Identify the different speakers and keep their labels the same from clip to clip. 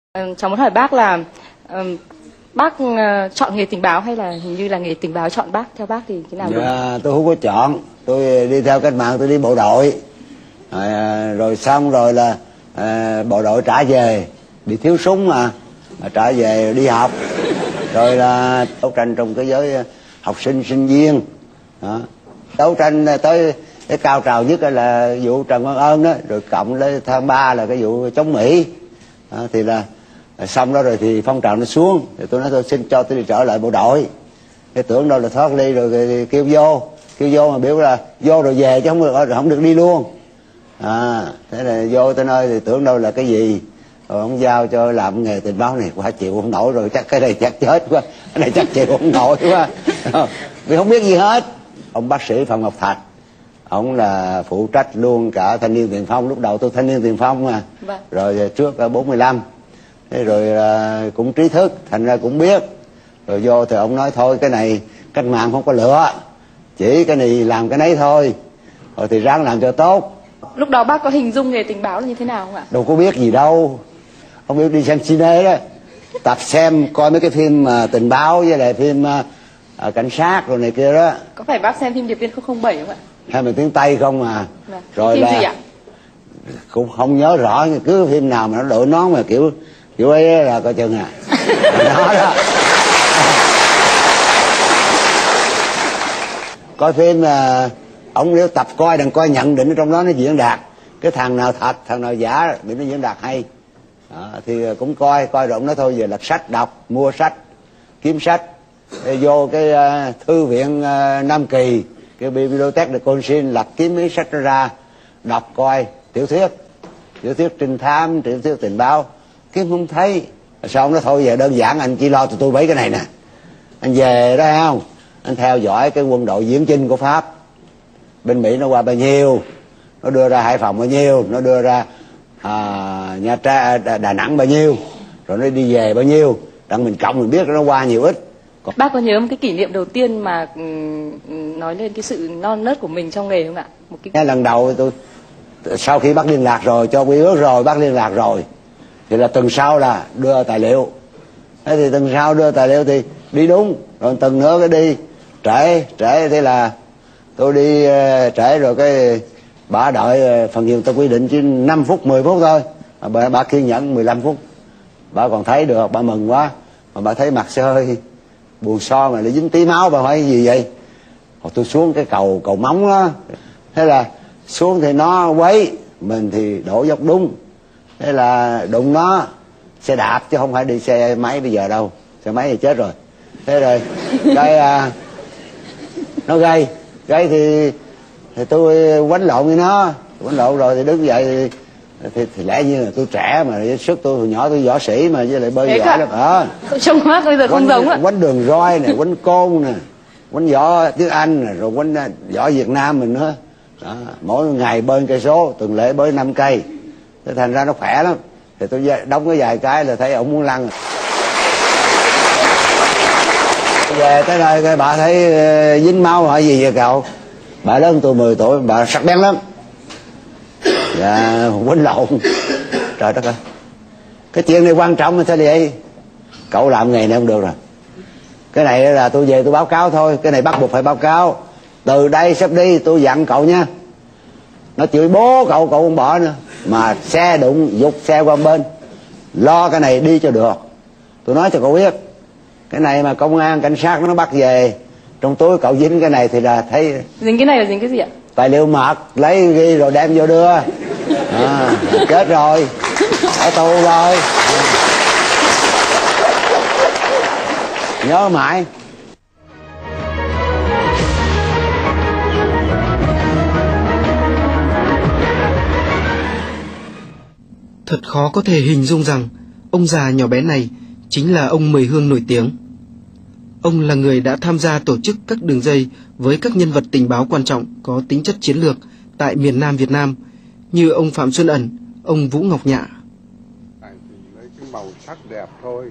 Speaker 1: Cháu muốn hỏi bác là bác chọn nghề tình báo hay là hình như là nghề tình báo chọn bác, theo bác thì cái nào đúng?
Speaker 2: Dạ, tôi không có chọn, tôi đi theo cách mạng, tôi đi bộ đội, rồi xong rồi là bộ đội trả về, bị thiếu súng mà trả về đi học, rồi là đấu tranh trong cái giới học sinh sinh viên, đấu tranh tới cái cao trào nhất là vụ Trần Văn Ơn đó, rồi cộng lên tháng 3 là cái vụ chống Mỹ, thì là xong đó rồi thì phong trào nó xuống, thì tôi nói tôi xin cho tôi đi trở lại bộ đội, cái tưởng đâu là thoát ly rồi thì kêu vô mà biểu là vô rồi về chứ không được đi luôn, thế là vô tới nơi thì tưởng đâu là cái gì, rồi ông giao cho làm nghề tình báo này quá chịu không nổi rồi, chắc cái này chắc chết quá, cái này chắc chịu không nổi quá, vì không biết gì hết. Ông bác sĩ Phạm Ngọc Thạch, ông là phụ trách luôn cả thanh niên tiền phong, lúc đầu tôi thanh niên tiền phong mà, rồi trước 45, thế rồi cũng trí thức, thành ra cũng biết, rồi vô thì ông nói thôi cái này cách mạng không có lựa, chỉ cái này làm cái nấy thôi, rồi thì ráng làm cho tốt.
Speaker 1: Lúc đó bác có hình dung nghề tình báo là như thế nào không ạ?
Speaker 2: Đâu có biết gì đâu, không biết, đi xem cine đó, tập xem coi mấy cái phim tình báo với lại phim cảnh sát rồi này kia đó.
Speaker 1: Có phải bác xem phim Điệp viên 007 không ạ?
Speaker 2: Hay mà tiếng Tây không à. Rồi
Speaker 1: phim
Speaker 2: là
Speaker 1: gì ạ?
Speaker 2: Cũng không nhớ rõ, cứ phim nào mà nó đội nón mà kiểu ấy là coi chừng đó đó. Coi phim ông nếu tập coi đừng coi nhận định trong đó nó diễn đạt, cái thằng nào thật thằng nào giả để nó diễn đạt hay, thì cũng coi rồi ông nói thôi giờ lật sách đọc, mua sách, kiếm sách, vô cái thư viện Nam Kỳ, cái bibliothèque de Consin, lật kiếm mấy sách đó ra đọc coi, tiểu thuyết trinh thám, tiểu thuyết tình báo, kiếm không thấy. Sao ông nói thôi giờ đơn giản anh chỉ lo tụi tôi mấy cái này nè, anh về đó không, anh theo dõi cái quân đội viễn chinh của Pháp, bên Mỹ nó qua bao nhiêu, nó đưa ra Hải Phòng bao nhiêu, nó đưa ra Nha Trang, Đà Nẵng bao nhiêu, rồi nó đi về bao nhiêu, đặng mình cộng mình biết nó qua nhiều ít.
Speaker 1: Bác có nhớ một cái kỷ niệm đầu tiên mà nói lên cái sự non nớt của mình trong nghề không ạ?
Speaker 2: Cái lần đầu tôi sau khi bác liên lạc rồi, cho quy ước rồi, bác liên lạc rồi, thì là tuần sau là đưa tài liệu. Thế thì tuần sau đưa tài liệu thì đi đúng, rồi tuần nữa cái đi trễ, thế là tôi đi trễ rồi cái bà đợi phần nhiều tôi quy định chỉ 5 phút 10 phút thôi, mà bà kiên nhẫn 15 phút, bà còn thấy được, bà mừng quá, mà bà thấy mặt sẽ hơi buồn so mà lại dính tí máu, bà hỏi gì vậy? Rồi tôi xuống cái cầu móng đó, thế là xuống thì nó quấy, mình thì đổ dốc đúng, thế là đụng nó xe đạp chứ không phải đi xe máy bây giờ đâu, xe máy thì chết rồi. Thế rồi cái nó gây thì tôi quánh lộn với nó, quánh lộn rồi thì đứng dậy thì lẽ như là tôi trẻ mà sức tôi hồi nhỏ tôi võ sĩ mà, với lại bơi giỏi lắm.
Speaker 1: Trông mắt bây giờ không giống ạ.
Speaker 2: Quánh đường roi nè, quánh côn nè, quánh võ tiếng Anh nè, rồi quánh võ Việt Nam mình nữa. Đó, mỗi ngày bơi cây số, tuần lễ bơi 5 cây, thế thành ra nó khỏe lắm. Thì tôi đóng cái vài cái là thấy ổng muốn lăn. Về tới đây cái bà thấy dính máu, hỏi gì vậy cậu? Bà lớn tôi 10 tuổi, bà sắc bén lắm. Dạ, quýnh lộn. Trời đất ơi, cái chuyện này quan trọng mà sao vậy? Cậu làm nghề này không được rồi. Cái này là tôi về tôi báo cáo thôi, cái này bắt buộc phải báo cáo. Từ đây sắp đi tôi dặn cậu nha. Nó chửi bố cậu không bỏ nữa, mà xe đụng giục xe qua bên, lo cái này đi cho được. Tôi nói cho cậu biết, cái này mà công an cảnh sát nó bắt về, trong túi cậu dính cái này thì là thấy.
Speaker 1: Dính cái này là dính cái gì ạ? Tài
Speaker 2: liệu mật, lấy ghi rồi đem vô đưa, chết rồi, ở tù rồi, nhớ mãi.
Speaker 3: Thật khó có thể hình dung rằng ông già nhỏ bé này chính là ông Mười Hương nổi tiếng. Ông là người đã tham gia tổ chức các đường dây với các nhân vật tình báo quan trọng có tính chất chiến lược tại miền Nam Việt Nam, như ông Phạm Xuân Ẩn, ông Vũ Ngọc Nhạ.
Speaker 4: Lấy cái màu sắc đẹp thôi.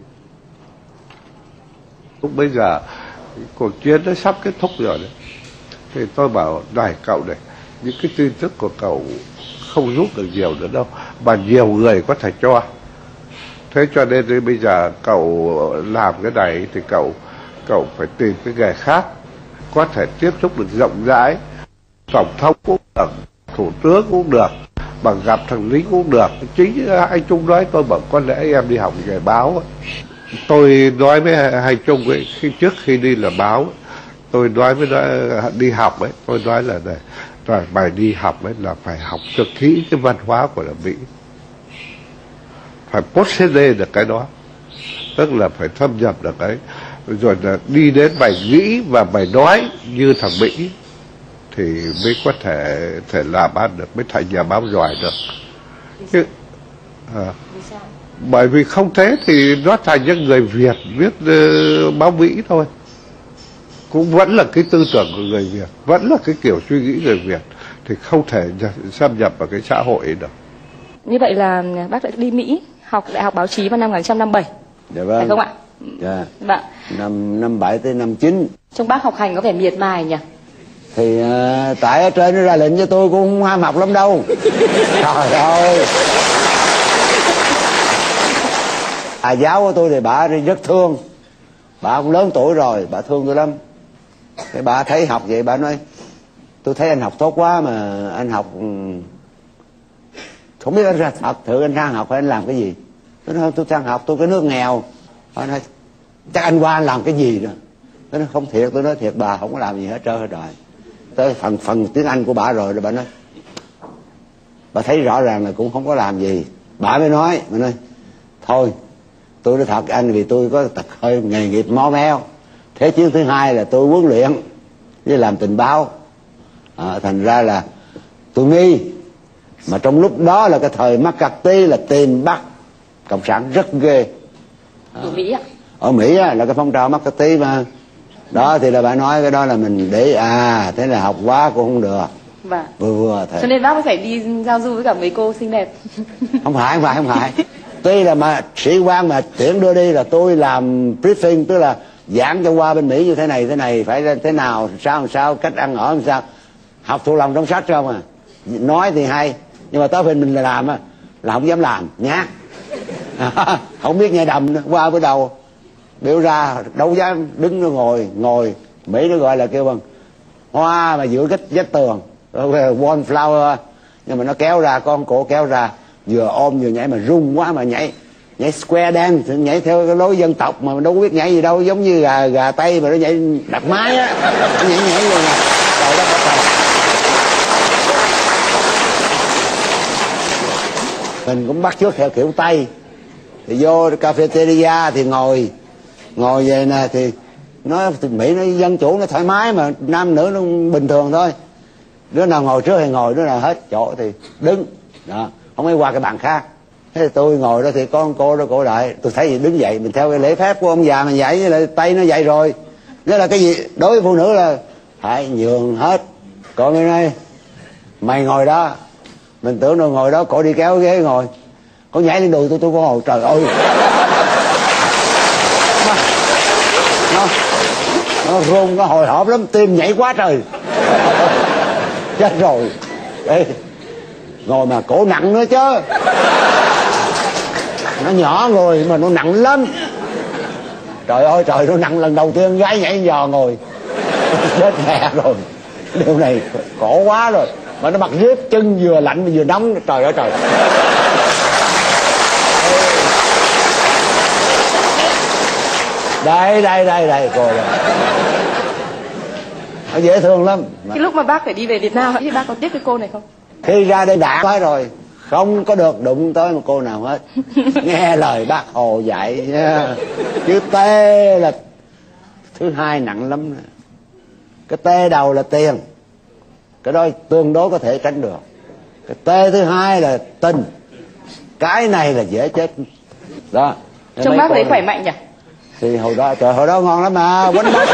Speaker 4: Lúc bây giờ cuộc chiến nó sắp kết thúc rồi đấy, thì tôi bảo này cậu này, những cái tin tức của cậu không giúp được nhiều nữa đâu, mà nhiều người có thể cho. Thế cho nên đến bây giờ cậu làm cái này thì cậu phải tìm cái nghề khác, có thể tiếp xúc được rộng rãi. Tổng thống cũng được, thủ tướng cũng được, mà gặp thằng lính cũng được. Chính anh Trung nói, tôi bảo có lẽ em đi học nghề báo ấy. Tôi nói với anh Trung ấy, trước khi đi làm báo ấy, tôi nói với nó đi học ấy, tôi nói là này, rồi bài đi học ấy là phải học cho kỹ cái văn hóa của là Mỹ, phải post-CD được cái đó, tức là phải thâm nhập được cái, rồi là đi đến bài nghĩ và bài nói như thằng Mỹ thì mới có thể làm ăn được, mới thành nhà báo giỏi được. Chứ, bởi vì không thế thì nó thành những người Việt viết báo Mỹ thôi, cũng vẫn là cái tư tưởng của người Việt, vẫn là cái kiểu suy nghĩ người Việt, thì không thể xâm nhập vào cái xã hội ấy được.
Speaker 1: Như vậy là bác đã đi Mỹ học đại học báo chí vào năm 1957,
Speaker 2: dạ vâng,
Speaker 1: phải không ạ?
Speaker 2: Dạ.
Speaker 1: Vâng.
Speaker 2: Năm 7 tới năm 9.
Speaker 1: Trong bác học hành có vẻ miệt mài nhỉ?
Speaker 2: Thì tại ở trên nó ra lệnh cho tôi cũng không ham học lắm đâu. Trời ơi. Giáo của tôi thì bà rất thương, bà cũng lớn tuổi rồi, bà thương tôi lắm. Cái bà thấy học vậy bà nói, tôi thấy anh học tốt quá mà anh học không biết anh ra thật thử anh sang học hay anh làm cái gì. Tôi nói tôi sang học, tôi cái nước nghèo. Bà nói chắc anh qua anh làm cái gì nữa. Tôi nói không thiệt, tôi nói thiệt bà không có làm gì hết trơn hết rồi. Tới phần tiếng Anh của bà rồi bà nói, bà thấy rõ ràng là cũng không có làm gì. Bà mới nói thôi tôi nói thật anh, vì tôi có tật hơi nghề nghiệp máu meo. Thế chiến thứ hai là tôi huấn luyện với làm tình báo, thành ra là tôi nghi. Mà trong lúc đó là cái thời McCarthy là tìm bắt cộng sản rất ghê.
Speaker 1: Ở Mỹ ạ? Ở
Speaker 2: Mỹ á, là cái phong trào McCarthy mà. Đó thì là bà nói cái đó là mình để thế là học quá cũng không được.
Speaker 1: Vâng.
Speaker 2: Vừa
Speaker 1: cho nên bác mới phải đi giao du với cả mấy cô xinh đẹp.
Speaker 2: Không phải. Tuy là mà sĩ quan mà tuyển đưa đi là tôi làm briefing, tức là giảng cho qua bên Mỹ như thế này phải thế nào sao cách ăn ở làm sao, học thuộc lòng trong sách không à. Nói thì hay nhưng mà tới bên mình là làm là không dám làm nhát. Không biết nghe đầm nữa. Qua với đầu biểu ra đâu dám đứng nó ngồi Mỹ nó gọi là kêu bằng hoa mà giữa vách tường wallflower, nhưng mà nó kéo ra, con cổ kéo ra vừa ôm vừa nhảy mà rung quá mà nhảy square dance, nhảy theo cái lối dân tộc mà đâu có biết nhảy gì đâu, giống như gà Tây mà nó nhảy đặt mái á, nó nhảy luôn nè. Trời đất ơi. Mình cũng bắt chước theo kiểu Tây, thì vô cafeteria thì ngồi về nè, thì Mỹ nó dân chủ nó thoải mái mà nam nữ nó bình thường thôi, đứa nào ngồi trước thì ngồi, đứa nào hết chỗ thì đứng đó, không ai qua cái bàn khác. Thế thì tôi ngồi đó thì có con cô đó cổ lại, tôi thấy gì đứng dậy, mình theo cái lễ phép của ông già mình dạy, với lại Tây nó dạy rồi, đó là cái gì đối với phụ nữ là phải nhường hết. Còn ngày nay mày ngồi đó, mình tưởng đâu ngồi đó, cổ đi kéo ghế ngồi, cổ nhảy lên đùi tôi có ngồi, trời ơi. Nó run, nó hồi hộp lắm, tim nhảy quá trời. Chết rồi. Ê, ngồi mà cổ nặng nữa chứ, nó nhỏ người mà nó nặng lắm. Trời ơi trời, nó nặng lần đầu tiên gái nhảy giò ngồi. Chết mẹ rồi, điều này khổ quá rồi. Mà nó mặc dép chân vừa lạnh vừa nóng, trời ơi trời. Đây coi đây. Nó dễ thương lắm.
Speaker 1: Cái lúc mà bác phải đi về Việt Nam thì bác có tiếc cái cô này không?
Speaker 2: Khi ra đây đã quá rồi, không có được đụng tới một cô nào hết. Nghe lời bác Hồ dạy nha. Chữ T là thứ hai nặng lắm. Cái T đầu là tiền, cái đó tương đối có thể tránh được. Cái T thứ hai là tình, cái này là dễ chết đó.
Speaker 1: Trông bác thấy khỏe mạnh nhỉ?
Speaker 2: Thì hồi đó ngon lắm mà, quánh bác.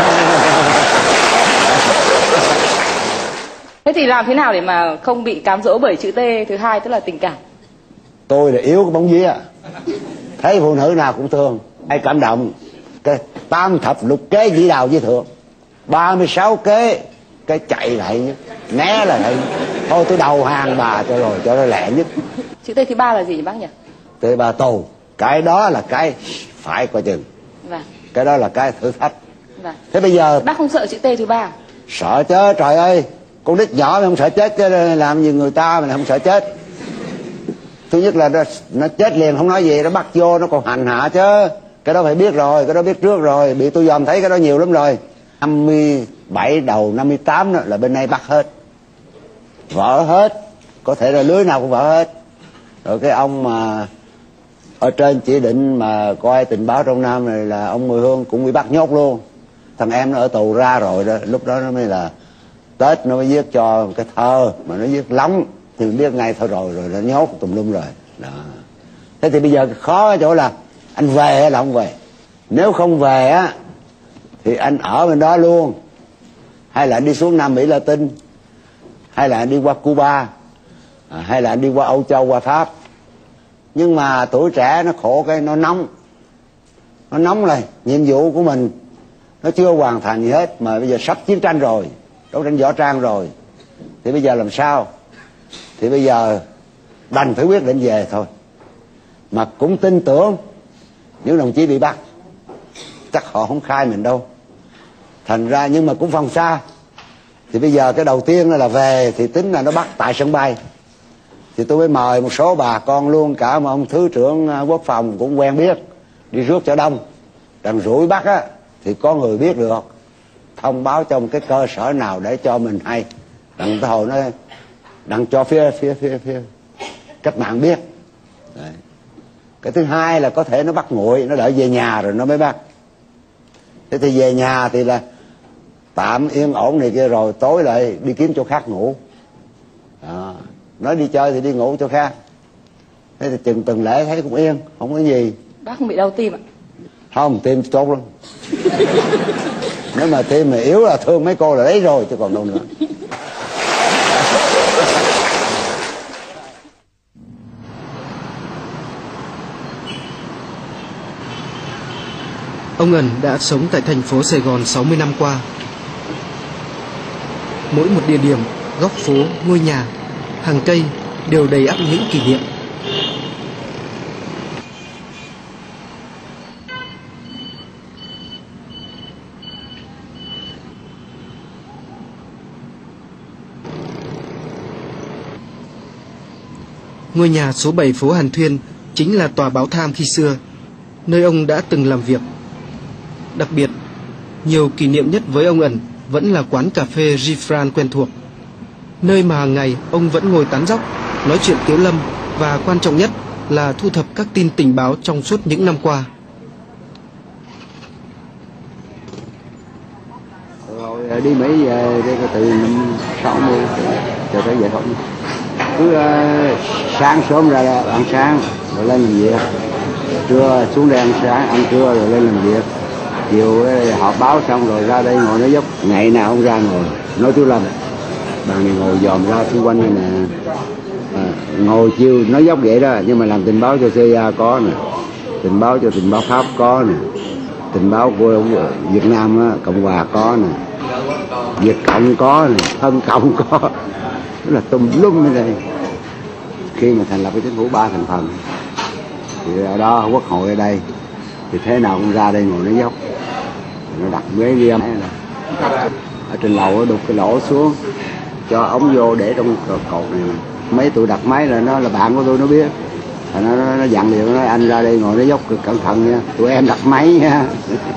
Speaker 1: Thế thì làm thế nào để mà không bị cám dỗ bởi chữ T thứ hai, tức là tình cảm?
Speaker 2: Tôi là yếu cái bóng vía, thấy phụ nữ nào cũng thương, ai cảm động. Cái tam thập lục kế dĩ đào với thượng, 36 kế cái chạy lại nhất, né lại thôi tôi đầu hàng bà cho rồi, cho nó lẹ nhất.
Speaker 1: Chữ T thứ ba là gì nhỉ bác nhỉ?
Speaker 2: T ba tù. Cái đó là cái phải coi chừng.
Speaker 1: Vâng.
Speaker 2: Cái đó là cái thử thách.
Speaker 1: Vâng.
Speaker 2: Thế bây giờ
Speaker 1: Bác không sợ chữ T thứ ba?
Speaker 2: sợ chứ, trời ơi, con nít nhỏ mà không sợ chết chứ làm gì người ta mà không sợ chết. Thứ nhất là nó chết liền không nói gì, nó bắt vô nó còn hành hạ chứ. Cái đó phải biết rồi, cái đó biết trước rồi, bị tôi dòm thấy cái đó nhiều lắm rồi. 57 đầu 58 đó là bên này bắt hết, vỡ hết, có thể là lưới nào cũng vỡ hết. Rồi cái ông mà ở trên chỉ định mà coi tình báo trong Nam này là ông Mười Hương cũng bị bắt nhốt luôn. Thằng em nó ở tù ra rồi đó, lúc đó nó mới là Tết nó mới viết cho cái thơ mà nó viết lóng thì biết ngay thôi, rồi nó nhốt tùm lum rồi đó. Thế thì bây giờ khó ở chỗ là anh về hay là không về. Nếu không về á thì anh ở bên đó luôn, hay là anh đi xuống Nam Mỹ Latin, hay là anh đi qua Cuba, hay là anh đi qua Âu Châu, qua Pháp. Nhưng mà tuổi trẻ nó khổ cái nó nóng rồi, nhiệm vụ của mình nó chưa hoàn thành gì hết, mà bây giờ sắp chiến tranh rồi, đấu tranh võ trang rồi, thì bây giờ làm sao? Thì bây giờ đành phải quyết định về thôi. Mà cũng tin tưởng những đồng chí bị bắt chắc họ không khai mình đâu, thành ra nhưng mà cũng phòng xa. Thì bây giờ cái đầu tiên là về thì tính là nó bắt tại sân bay. Thì tôi mới mời một số bà con luôn, cả một ông thứ trưởng quốc phòng cũng quen biết, đi rước cho đông. Đằng rủi bắt á thì có người biết được, thông báo trong cái cơ sở nào để cho mình hay. Đằng tới hồi nó đằng cho phía cách mạng biết. Đấy. Cái thứ hai là có thể nó bắt nguội, nó đợi về nhà rồi nó mới bắt. Thế thì về nhà thì là tạm yên ổn này kia rồi tối lại đi kiếm chỗ khác ngủ. Nói đi chơi thì đi ngủ chỗ khác. Thế thì từng lễ thấy cũng yên, không có gì.
Speaker 1: Bác không bị đau tim ạ?
Speaker 2: Không, tim tốt lắm. Nếu mà tim mà yếu là thương mấy cô là đấy rồi chứ còn đâu nữa.
Speaker 3: Ông Ẩn đã sống tại thành phố Sài Gòn 60 năm qua. Mỗi một địa điểm, góc phố, ngôi nhà, hàng cây đều đầy ắp những kỷ niệm. Ngôi nhà số 7 phố Hàn Thuyên chính là tòa báo Tham khi xưa, nơi ông đã từng làm việc. Đặc biệt, nhiều kỷ niệm nhất với ông Ẩn vẫn là quán cà phê Gifran quen thuộc, nơi mà hàng ngày ông vẫn ngồi tán dóc, nói chuyện tiếu lâm và quan trọng nhất là thu thập các tin tình báo trong suốt những năm qua.
Speaker 2: Rồi đi Mỹ về đây từ năm 60 cho tới giờ thôi. Cứ sáng sớm ra ăn sáng rồi lên làm việc, trưa xuống đây ăn sáng ăn trưa rồi lên làm việc, chiều họp báo xong rồi ra đây ngồi nói dốc. Ngày nào không ra ngồi nói chú Lâm, bàn này ngồi dòm ra xung quanh này nè, ngồi chiều nói dốc vậy đó. Nhưng mà làm tình báo cho CIA có nè, tình báo cho tình báo Pháp có nè, tình báo của Việt Nam á, Cộng Hòa có nè, Việt Cộng có nè, Thân Cộng có, đó là tùm lum ở đây. Khi mà thành lập cái chính phủ 3 thành phần thì ở đó quốc hội ở đây thì thế nào cũng ra đây ngồi nói dốc. Nó đặt ghế ghi âm ở trên lầu, đục cái lỗ xuống cho ống vô để trong cột này. Mấy tụi đặt máy là nó là bạn của tôi, nó biết. Nó dặn điều, nó nói anh ra đây ngồi nói dốc cẩn thận nha, tụi em đặt máy nha.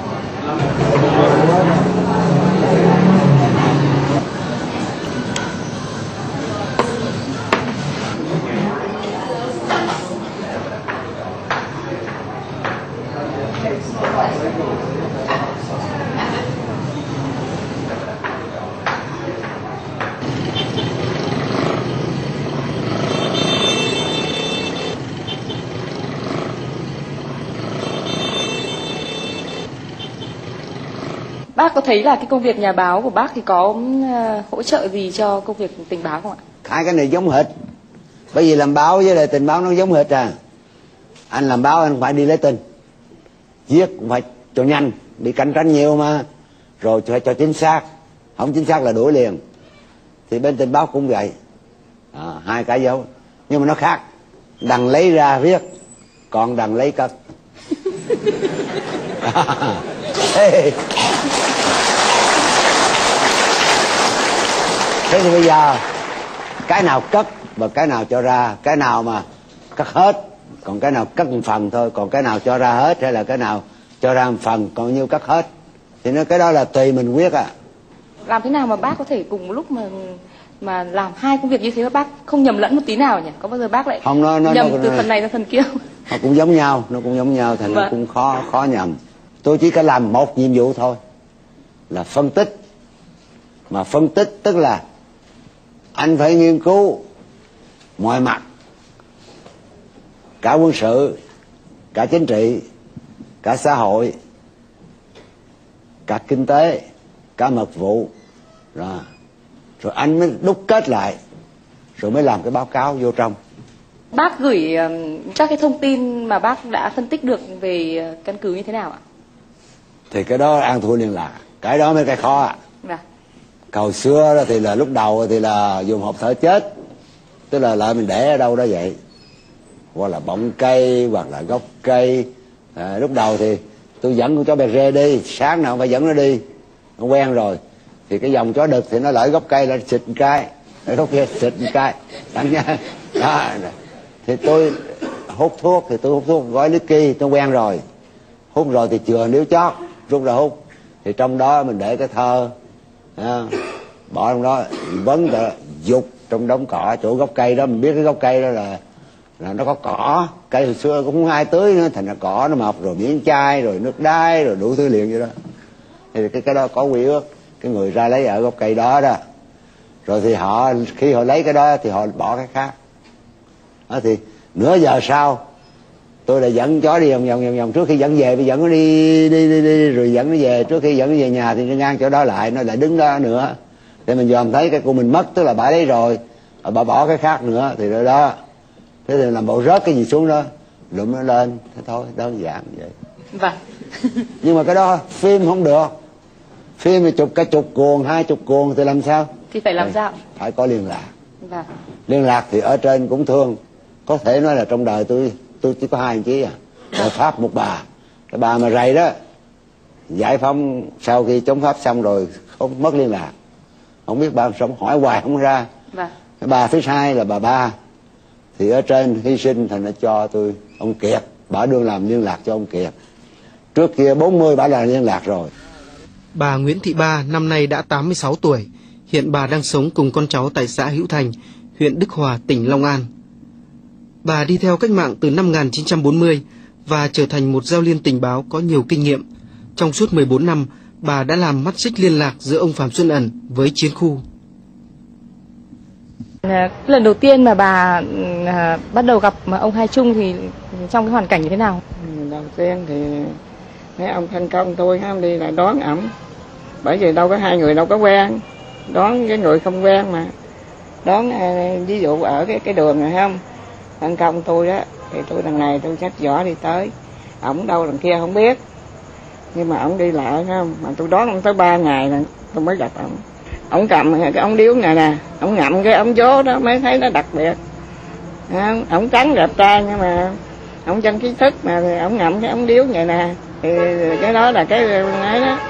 Speaker 1: Bác có thấy là cái công việc nhà báo của bác thì có hỗ trợ gì cho công việc tình báo không ạ?
Speaker 2: Hai cái này giống hệt. Bởi vì làm báo với lại tình báo nó giống hệt à. Anh làm báo anh phải đi lấy tin, viết cũng phải cho nhanh, bị cạnh tranh nhiều mà, rồi phải cho chính xác, không chính xác là đuổi liền. Thì bên tình báo cũng vậy, hai cái dấu nhưng mà nó khác. Đằng lấy ra viết, còn đằng lấy cất. Thế thì bây giờ cái nào cất và cái nào cho ra, cái nào mà cất hết, còn cái nào cất một phần thôi, còn cái nào cho ra hết, hay là cái nào cho ra một phần còn nhiêu cất hết, thì nó cái đó là tùy mình quyết à.
Speaker 1: Làm thế nào mà bác có thể cùng một lúc mà làm hai công việc như thế mà bác không nhầm lẫn một tí nào nhỉ? Có bao giờ bác lại
Speaker 2: không, nó
Speaker 1: nhầm từ phần này sang phần kia?
Speaker 2: Nó cũng giống nhau, thành nó cũng khó nhầm. Tôi chỉ có làm một nhiệm vụ thôi, là phân tích. Mà phân tích tức là anh phải nghiên cứu mọi mặt, cả quân sự, cả chính trị, cả xã hội, cả kinh tế, cả mật vụ, rồi anh mới đúc kết lại, rồi mới làm cái báo cáo vô trong.
Speaker 1: Bác gửi các cái thông tin mà bác đã phân tích được về căn cứ như thế nào ạ?
Speaker 2: Thì cái đó ăn thua liên lạc, cái đó mới cái khó ạ. Hồi xưa đó thì là lúc đầu thì là dùng hộp thở chết, tức là lại mình để ở đâu đó vậy, hoặc là bọng cây, hoặc là gốc cây. Lúc đầu thì tôi dẫn con chó bè rê đi, sáng nào phải dẫn nó đi, nó quen rồi. Thì cái dòng chó đực thì nó lại gốc cây là xịt một cái, gốc kia xịt một cái, đặng nha. Thì tôi hút thuốc, gói whisky, tôi quen rồi. Hút rồi thì chừa níu chót, rút ra hút. Thì trong đó mình để cái thơ, bỏ trong đó, vấn là dục trong đống cỏ, chỗ gốc cây đó. Mình biết cái gốc cây đó là nó có cỏ, cây hồi xưa cũng không ai tưới nữa, thành ra cỏ nó mọc, rồi miếng chai, rồi nước đái, rồi đủ thứ liền vậy đó. Thì cái đó có quy ước, cái người ra lấy ở gốc cây đó đó, rồi thì khi họ lấy cái đó thì họ bỏ cái khác. Thì nửa giờ sau tôi lại dẫn chó đi vòng trước khi dẫn về, bây dẫn nó đi rồi dẫn nó về. Trước khi dẫn nó về nhà thì nó ngang chỗ đó lại, nó lại đứng đó nữa để mình dòm thấy cái của mình mất, tức là bà lấy rồi, bà bỏ cái khác nữa, thì đó. Thế thì làm bộ rớt cái gì xuống đó, lụm nó lên, thế thôi, đơn giản vậy.
Speaker 1: Vâng.
Speaker 2: Nhưng mà cái đó phim không được, phim thì chụp cả 10 cuồng, 20 cuồng thì làm sao?
Speaker 1: Thì phải làm sao?
Speaker 2: Phải có liên lạc.
Speaker 1: Vâng.
Speaker 2: Liên lạc thì ở trên cũng thương, có thể nói là trong đời tôi chỉ có 2 anh chí à, rồi Pháp một bà, cái bà mà rầy đó, giải phóng sau khi chống Pháp xong rồi không mất liên lạc, không biết bà sống, hỏi hoài không ra.
Speaker 1: Vâng.
Speaker 2: Cái bà thứ hai là bà Ba, thì ở trên hy sinh thành nó cho tôi ông Kiệt, bà đương làm liên lạc cho ông Kiệt. Trước kia 40 bà là liên lạc rồi.
Speaker 3: Bà Nguyễn Thị Ba năm nay đã 86 tuổi, hiện bà đang sống cùng con cháu tại xã Hữu Thành, huyện Đức Hòa, tỉnh Long An. Bà đi theo cách mạng từ năm 1940 và trở thành một giao liên tình báo có nhiều kinh nghiệm. Trong suốt 14 năm, bà đã làm mắt xích liên lạc giữa ông Phạm Xuân Ẩn với chiến khu.
Speaker 1: Lần đầu tiên mà bà bắt đầu gặp ông Hai Trung thì trong cái hoàn cảnh như thế nào?
Speaker 5: Đầu tiên thì mấy ông phân công tôi đi lại đón ổng, bởi vì đâu có hai người đâu có quen, đón cái người không quen mà đón, ví dụ ở cái đường này không, phân công tôi đó thì tôi đằng này tôi xách giỏ đi tới, ổng đâu đằng kia không biết, nhưng mà ổng đi lại không, mà tôi đón ông tới 3 ngày rồi tôi mới gặp ổng. Ổng cầm cái ống điếu này nè, ổng ngậm cái ống gió đó mới thấy nó đặc biệt. Ổng trắng đẹp trai nhưng mà ổng chân trí thức mà ổng ngậm cái ống điếu này nè, thì cái đó là cái ấy đó,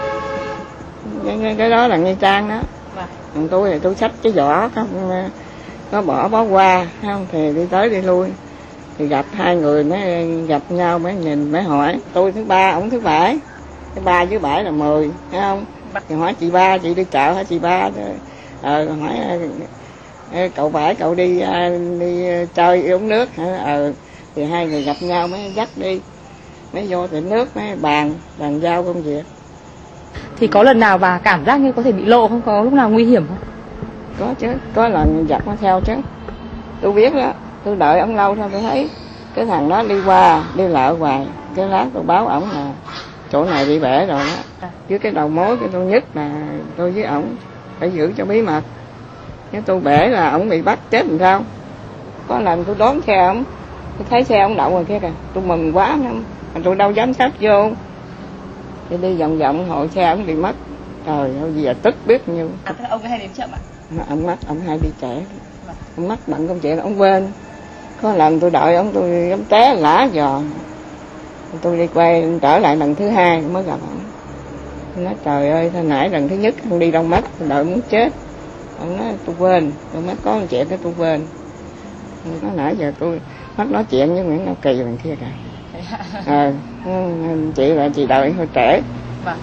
Speaker 5: cái đó là nghi trang đó. Còn tôi thì tôi xách cái giỏ không có bỏ bó hoa không, thì đi tới đi lui thì gặp hai người mới gặp nhau, mới nhìn mới hỏi. Tôi thứ 3, ổng thứ 7, cái 3 với 7 là 10, thấy không? Thì hỏi chị Ba, chị đi chợ hả chị Ba? Hỏi cậu 7 cậu đi chơi uống nước hả? Thì hai người gặp nhau mới dắt đi, mới vô tiệm nước mới bàn giao công việc.
Speaker 1: Thì có lần nào bà cảm giác như có thể bị lộ không? Có lúc nào nguy hiểm không?
Speaker 5: Có chứ, có lần giặc nó theo chứ. Tôi biết đó, tôi đợi ông lâu thôi, tôi thấy cái thằng đó đi qua, đi lại hoài. Cái lát tôi báo ổng là chỗ này bị bể rồi đó. Với cái đầu mối cái tôi nhất là tôi với ổng phải giữ cho bí mật. Nếu tôi bể là ổng bị bắt chết làm sao? Có lần tôi đón xe ổng, tôi thấy xe ổng đậu rồi kia kìa, tôi mừng quá lắm, mà tôi đâu dám xách vô. Thì đi vòng vòng hội xe ổng bị mất. Trời ơi, giờ tức biết nhiêu.
Speaker 1: Ông hay đến chậm ạ?
Speaker 5: Ông hay đi trễ. Ông mắc bận công chuyện, ông quên. Có lần tôi đợi ông tôi ông té lả giò, tôi đi quay trở lại lần thứ hai mới gặp ông. Tôi nói trời ơi, hồi nãy lần thứ nhất ông đi đâu mất, tôi đợi muốn chết. Ông nói tôi quên, tôi mất có một chuyện đó tôi quên. Nó nãy giờ tôi mất nói chuyện với Nguyễn Cao Kỳ lần kia kìa. Chị là chị đợi hơi trễ.
Speaker 1: Vâng.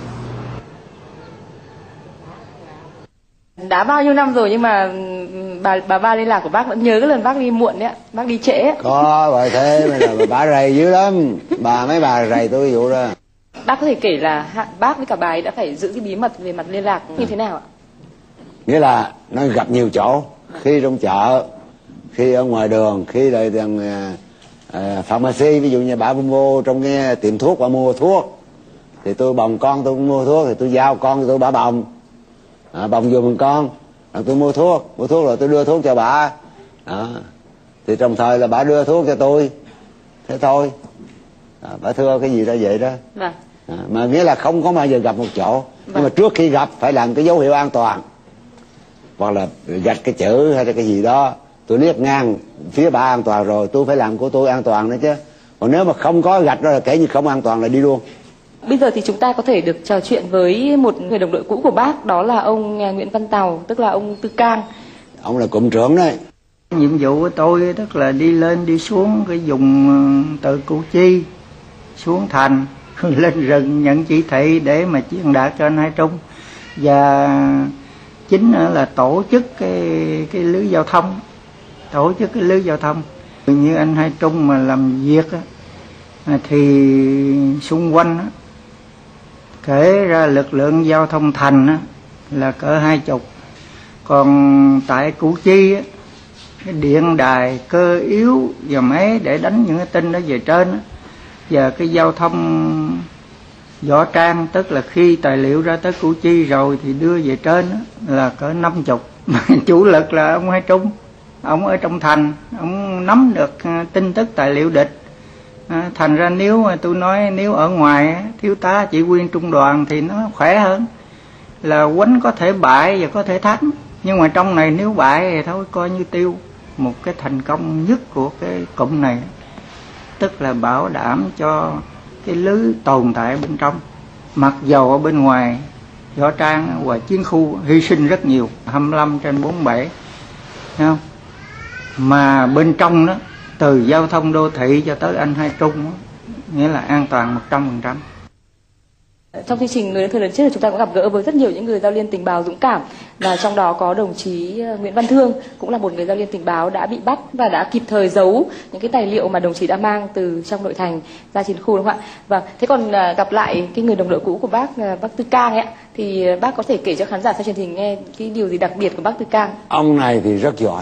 Speaker 1: Đã bao nhiêu năm rồi nhưng mà bà ba liên lạc của bác vẫn nhớ cái lần bác đi muộn đấy ạ, bác đi trễ ấy.
Speaker 2: Có vậy thế mà là bà rầy dữ lắm, mấy bà rầy tôi vụ đó.
Speaker 1: Bác có thể kể là bác với cả bà ấy đã phải giữ cái bí mật về mặt liên lạc như thế nào ạ?
Speaker 2: Nghĩa là nó gặp nhiều chỗ, khi trong chợ, khi ở ngoài đường, khi lại rằng pharmacy, ví dụ như bà mua trong cái tiệm thuốc, bà mua thuốc thì tôi bồng con tôi mua thuốc thì tôi giao con tôi bà bồng, bồng giùm con, rồi tôi mua thuốc rồi tôi đưa thuốc cho bà. Thì trong thời là bà đưa thuốc cho tôi, thế thôi. Bà thưa cái gì ra vậy đó.
Speaker 1: Vâng.
Speaker 2: Mà nghĩa là không có bao giờ gặp một chỗ. Nhưng mà trước khi gặp phải làm cái dấu hiệu an toàn, hoặc là gạch cái chữ hay là cái gì đó, tôi liếc ngang phía bà an toàn rồi tôi phải làm của tôi an toàn nữa chứ. Còn nếu mà không có gạch đó là kể như không an toàn là đi luôn.
Speaker 1: Bây giờ thì chúng ta có thể được trò chuyện với một người đồng đội cũ của bác, đó là ông Nguyễn Văn Tàu, tức là ông Tư Cang.
Speaker 2: Ông là cụm trưởng đấy.
Speaker 6: Nhiệm vụ của tôi tức là đi lên đi xuống cái vùng từ Củ Chi xuống thành lên rừng nhận chỉ thị để mà truyền đạt cho anh Hai Trung, và chính là tổ chức cái lưới giao thông, như anh Hai Trung mà làm việc thì xung quanh kể ra lực lượng giao thông thành là cỡ 20, còn tại Củ Chi cái điện đài cơ yếu và máy để đánh những cái tin đó về trên và cái giao thông võ trang, tức là khi tài liệu ra tới Củ Chi rồi thì đưa về trên là cỡ 50. Chủ lực là ông Hai Trung, ông ở trong thành, ông nắm được tin tức tài liệu địch. Thành ra nếu mà tôi nói nếu ở ngoài thiếu tá chỉ huy trung đoàn thì nó khỏe hơn, là quánh có thể bại và có thể thắng, nhưng mà trong này nếu bại thì thôi coi như tiêu. Một cái thành công nhất của cái cụm này tức là bảo đảm cho cái lưới tồn tại bên trong, mặc dầu ở bên ngoài võ trang và chiến khu hy sinh rất nhiều, 25/47, thấy không? Mà bên trong đó từ giao thông đô thị cho tới anh Hai Trung đó, nghĩa là an toàn 100%.
Speaker 1: Trong chương trình Người Lớn Thời Lớn Trước chúng ta cũng gặp gỡ với rất nhiều những người giao liên tình báo dũng cảm, và trong đó có đồng chí Nguyễn Văn Thương, cũng là một người giao liên tình báo đã bị bắt và đã kịp thời giấu những cái tài liệu mà đồng chí đã mang từ trong nội thành ra chiến khu, đúng không ạ? Và thế còn gặp lại cái người đồng đội cũ của bác Tư Cang ấy, thì bác có thể kể cho khán giả xem truyền hình nghe cái điều gì đặc biệt của bác Tư Cang?
Speaker 2: Ông này thì rất giỏi.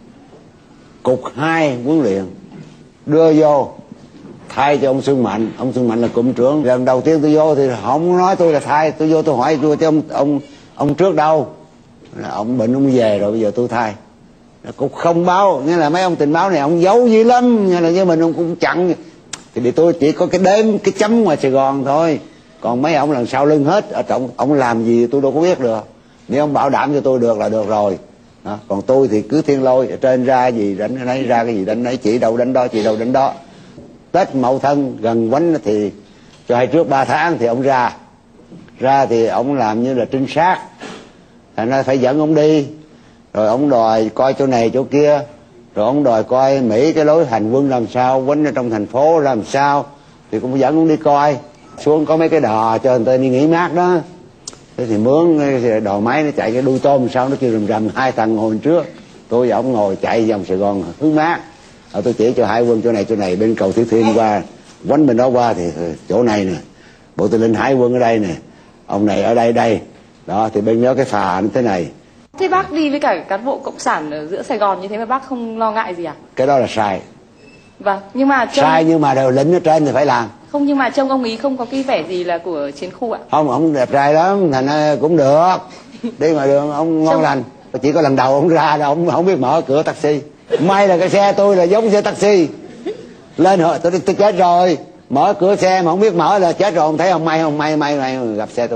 Speaker 2: Cục 2 huấn luyện đưa vô thay cho ông Xuân Mạnh. Ông Xuân Mạnh là cụm trưởng. Lần đầu tiên tôi vô thì không nói tôi là thay, tôi vô tôi hỏi tôi cho ông trước đâu, là ông bệnh ông về rồi bây giờ tôi thay. Cục không báo, nghĩa là mấy ông tình báo này ông giấu dữ lắm, nghĩa là như mình ông cũng chặn. Thì tôi chỉ có cái đếm cái chấm ngoài Sài Gòn thôi, còn mấy ông lần sau lưng hết ở trong. Ông làm gì tôi đâu có biết được, nếu ông bảo đảm cho tôi được là được rồi. Còn tôi thì cứ thiên lôi, ở trên ra gì đánh cái nấy, ra cái gì đánh nấy, chỉ đâu đánh đó, chỉ đâu đánh đó. Tết Mậu Thân gần quánh thì cho hay trước 3 tháng thì ông ra thì ông làm như là trinh sát, thành ra phải dẫn ông đi, rồi ông đòi coi chỗ này chỗ kia, rồi ông đòi coi Mỹ cái lối hành quân làm sao, quánh ở trong thành phố làm sao, thì cũng dẫn ông đi coi. Xuống có mấy cái đò cho người ta đi nghỉ mát đó, thế thì mướn cái đò máy nó chạy cái đuôi tôm sao nó kêu rầm rầm, 2 thằng ngồi trước, tôi và ông ngồi chạy vòng Sài Gòn hướng mát. Tôi chỉ cho hải quân chỗ này bên cầu Thị Thiên qua, quánh bên đó qua thì chỗ này nè, bộ tư lệnh hải quân ở đây nè, ông này ở đây đó, thì bên đó cái phà như thế này.
Speaker 1: Thế bác đi với cả cán bộ cộng sản ở giữa Sài Gòn như thế mà bác không lo ngại gì à?
Speaker 2: Cái đó là sai.
Speaker 1: Vâng, nhưng mà
Speaker 2: sai nhưng mà đều lĩnh ở trên thì phải làm.
Speaker 1: Không, nhưng mà trông ông ý không có cái vẻ gì là của chiến khu ạ.
Speaker 2: Không, ông đẹp trai lắm, thành ra cũng được. Đi ngoài đường ông ngon lành. Chỉ có lần đầu ông ra là ông không biết mở cửa taxi. May là cái xe tôi là giống xe taxi. Lên hồi tôi chết rồi, mở cửa xe mà không biết mở là chết rồi. Ông thấy ông may gặp xe tôi.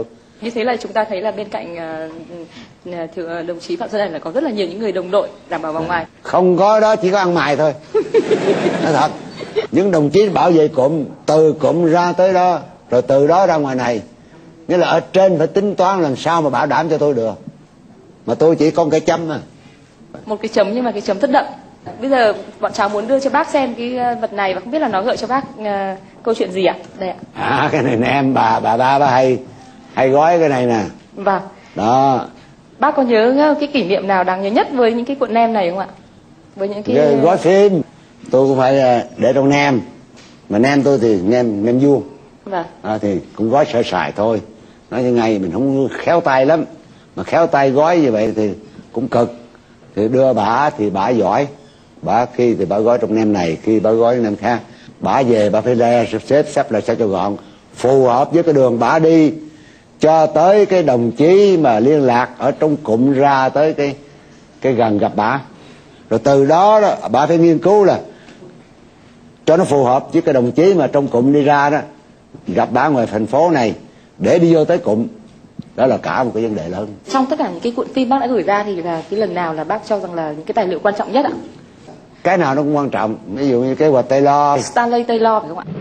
Speaker 1: Như thế là chúng ta thấy là bên cạnh đồng chí Phạm Xuân Ẩn là có rất là nhiều những người đồng đội đảm bảo vào ngoài.
Speaker 2: Không có đó, chỉ có ăn mày thôi. Nói thật, những đồng chí bảo vệ cụm, từ cụm ra tới đó, rồi từ đó ra ngoài này, nghĩa là ở trên phải tính toán làm sao mà bảo đảm cho tôi được. Mà tôi chỉ có cái chấm à.
Speaker 1: Một cái chấm nhưng mà cái chấm rất đậm. Bây giờ bọn cháu muốn đưa cho bác xem cái vật này và không biết là nó gợi cho bác câu chuyện gì ạ? Đây ạ.
Speaker 2: Cái này nè em, bà hay gói cái này nè.
Speaker 1: Vâng.
Speaker 2: Đó.
Speaker 1: Bác có nhớ cái kỷ niệm nào đáng nhớ nhất với những cái cuộn nem này không ạ? Với những cái
Speaker 2: gói phim tôi cũng phải để trong nem, mà nem tôi thì nem vuông.
Speaker 1: Vâng.
Speaker 2: Thì cũng gói sơ sài thôi, nói như ngày mình không khéo tay lắm, mà khéo tay gói như vậy thì cũng cực. Thì đưa bả thì bả giỏi, bả khi thì bả gói trong nem này, khi bả gói nem khác, bả về bả phải ra xếp lại sao cho gọn, phù hợp với cái đường bả đi, cho tới cái đồng chí mà liên lạc ở trong cụm ra tới cái gần gặp bả. Rồi từ đó bả phải nghiên cứu là cho nó phù hợp với cái đồng chí mà trong cụm đi ra đó, gặp bả ngoài thành phố này để đi vô tới cụm. Đó là cả một cái vấn đề lớn.
Speaker 1: Trong tất cả những cái cuộn phim bác đã gửi ra thì là cái lần nào là bác cho rằng là những cái tài liệu quan trọng nhất ạ?
Speaker 2: Cái nào nó cũng quan trọng, ví dụ như kế hoạch Taylor.
Speaker 1: Stanley Taylor phải không ạ?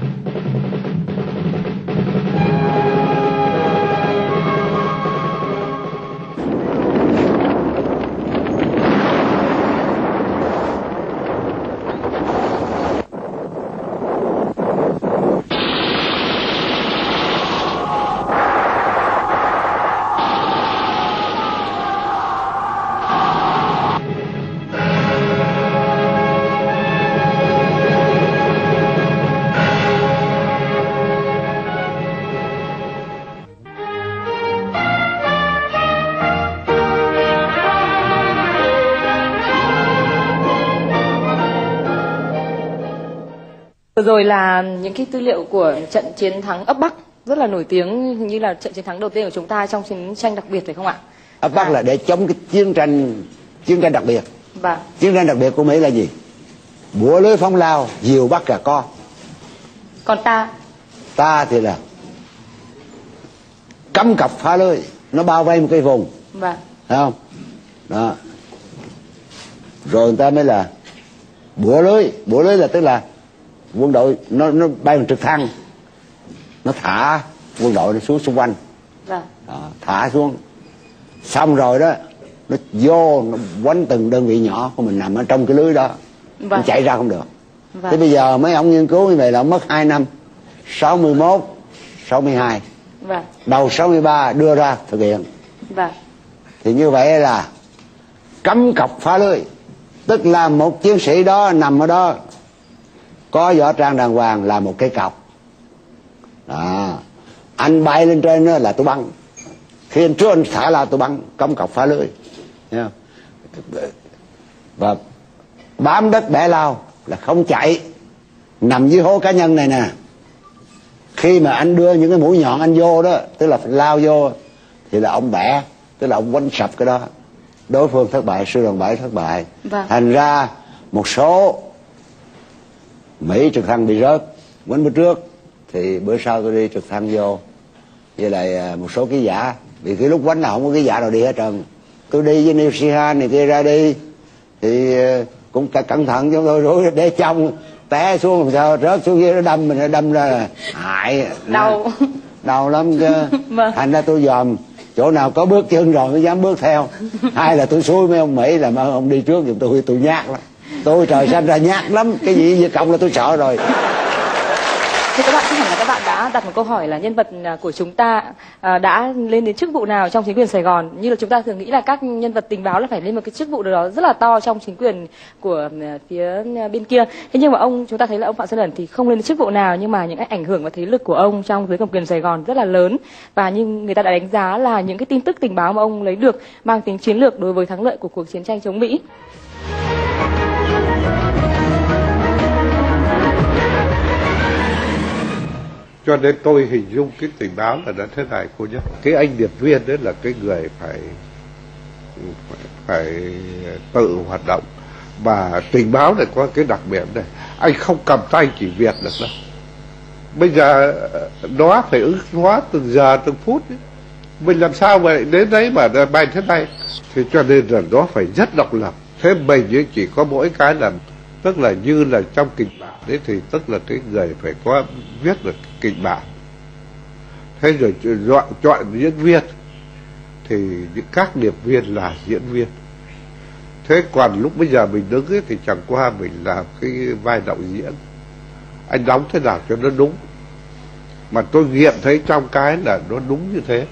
Speaker 1: Vừa rồi là những cái tư liệu của trận chiến thắng ấp Bắc rất là nổi tiếng, hình như là trận chiến thắng đầu tiên của chúng ta trong chiến tranh đặc biệt phải không ạ?
Speaker 2: Ấp Bắc là để chống cái chiến tranh đặc biệt.
Speaker 1: Vâng.
Speaker 2: Chiến tranh đặc biệt của Mỹ là gì? Bủa lưới phóng lao, diều bắt gà con.
Speaker 1: Còn ta
Speaker 2: thì là cắm cọc phá lưới, nó bao vây một cái vùng.
Speaker 1: Vâng.
Speaker 2: Thấy không? Đó. Rồi người ta mới là bủa lưới là tức là quân đội nó bay bằng trực thăng, nó thả quân đội nó xuống xung quanh.
Speaker 1: Vâng.
Speaker 2: Đó, thả xuống xong rồi đó nó vô nó quánh từng đơn vị nhỏ của mình nằm ở trong cái lưới đó. Vâng. Nó chạy ra không được.
Speaker 1: Vâng.
Speaker 2: Thế bây giờ mấy ông nghiên cứu như vậy là mất 2 năm, 61, 62.
Speaker 1: Vâng.
Speaker 2: Đầu 63 đưa ra thực hiện.
Speaker 1: Vâng.
Speaker 2: Thì như vậy là cắm cọc phá lưới, tức là một chiến sĩ đó nằm ở đó có võ trang đàng hoàng là một cái cọc. Đó. Anh bay lên trên đó là tôi bắn, khi anh trước anh thả là tôi bắn, cắm cọc phá lưới. Thấy không? Và bám đất bẻ lao là không chạy, nằm dưới hố cá nhân này nè. Khi mà anh đưa những cái mũi nhọn anh vô đó, tức là lao vô thì là ông bẻ, tức là ông quánh sập cái đó. Đối phương thất bại, sư đoàn 7 thất bại.
Speaker 1: Vâng.
Speaker 2: Thành ra một số Mỹ trực thăng bị rớt, quánh bữa trước thì bữa sau tôi đi trực thăng vô, với lại một số ký giả, vì cái lúc quánh là không có ký giả nào đi hết trơn. Tôi đi với Neil Sheehan này kia ra đi thì cũng cẩn thận cho tôi, rồi để trong té xuống làm sao rớt xuống dưới nó đâm mình, nó đâm ra là hại đau lắm chứ.
Speaker 1: Vâng.
Speaker 2: Thành ra tôi dòm chỗ nào có bước chân rồi mới dám bước theo. Hay là tôi xui mấy ông Mỹ là mấy ông đi trước giùm tôi nhát lắm. Tôi trời xanh ra nhát lắm, cái gì về cộng là tôi sợ rồi.
Speaker 1: Thì các bạn chắc hẳn là các bạn đã đặt một câu hỏi là nhân vật của chúng ta đã lên đến chức vụ nào trong chính quyền Sài Gòn. Như là chúng ta thường nghĩ là các nhân vật tình báo là phải lên một cái chức vụ đó rất là to trong chính quyền của phía bên kia. Thế nhưng mà chúng ta thấy là ông Phạm Xuân Ẩn thì không lên đến chức vụ nào, nhưng mà những cái ảnh hưởng và thế lực của ông trong giới cầm quyền Sài Gòn rất là lớn. Và như người ta đã đánh giá là những cái tin tức tình báo mà ông lấy được mang tính chiến lược đối với thắng lợi của cuộc chiến tranh chống Mỹ.
Speaker 4: Cho nên tôi hình dung cái tình báo là đã thế này cô nhé. Cái anh điệp viên đấy là cái người phải tự hoạt động. Và tình báo này có cái đặc biệt này, anh không cầm tay chỉ việc được đâu. Bây giờ nó phải ứng hóa từng giờ từng phút ấy. Mình làm sao mà đến đấy mà bay thế này? Thì cho nên là nó phải rất độc lập. Thế mình chỉ có mỗi cái là, tức là như là trong kịch bản đấy, thì tức là cái người phải có viết được kịch bản. Thế rồi chọn diễn viên, thì các điệp viên là diễn viên. Thế còn lúc bây giờ mình đứng ấy, thì chẳng qua mình làm cái vai đạo diễn. Anh đóng thế nào cho nó đúng. Mà tôi nghiệm thấy trong cái là nó đúng như thế.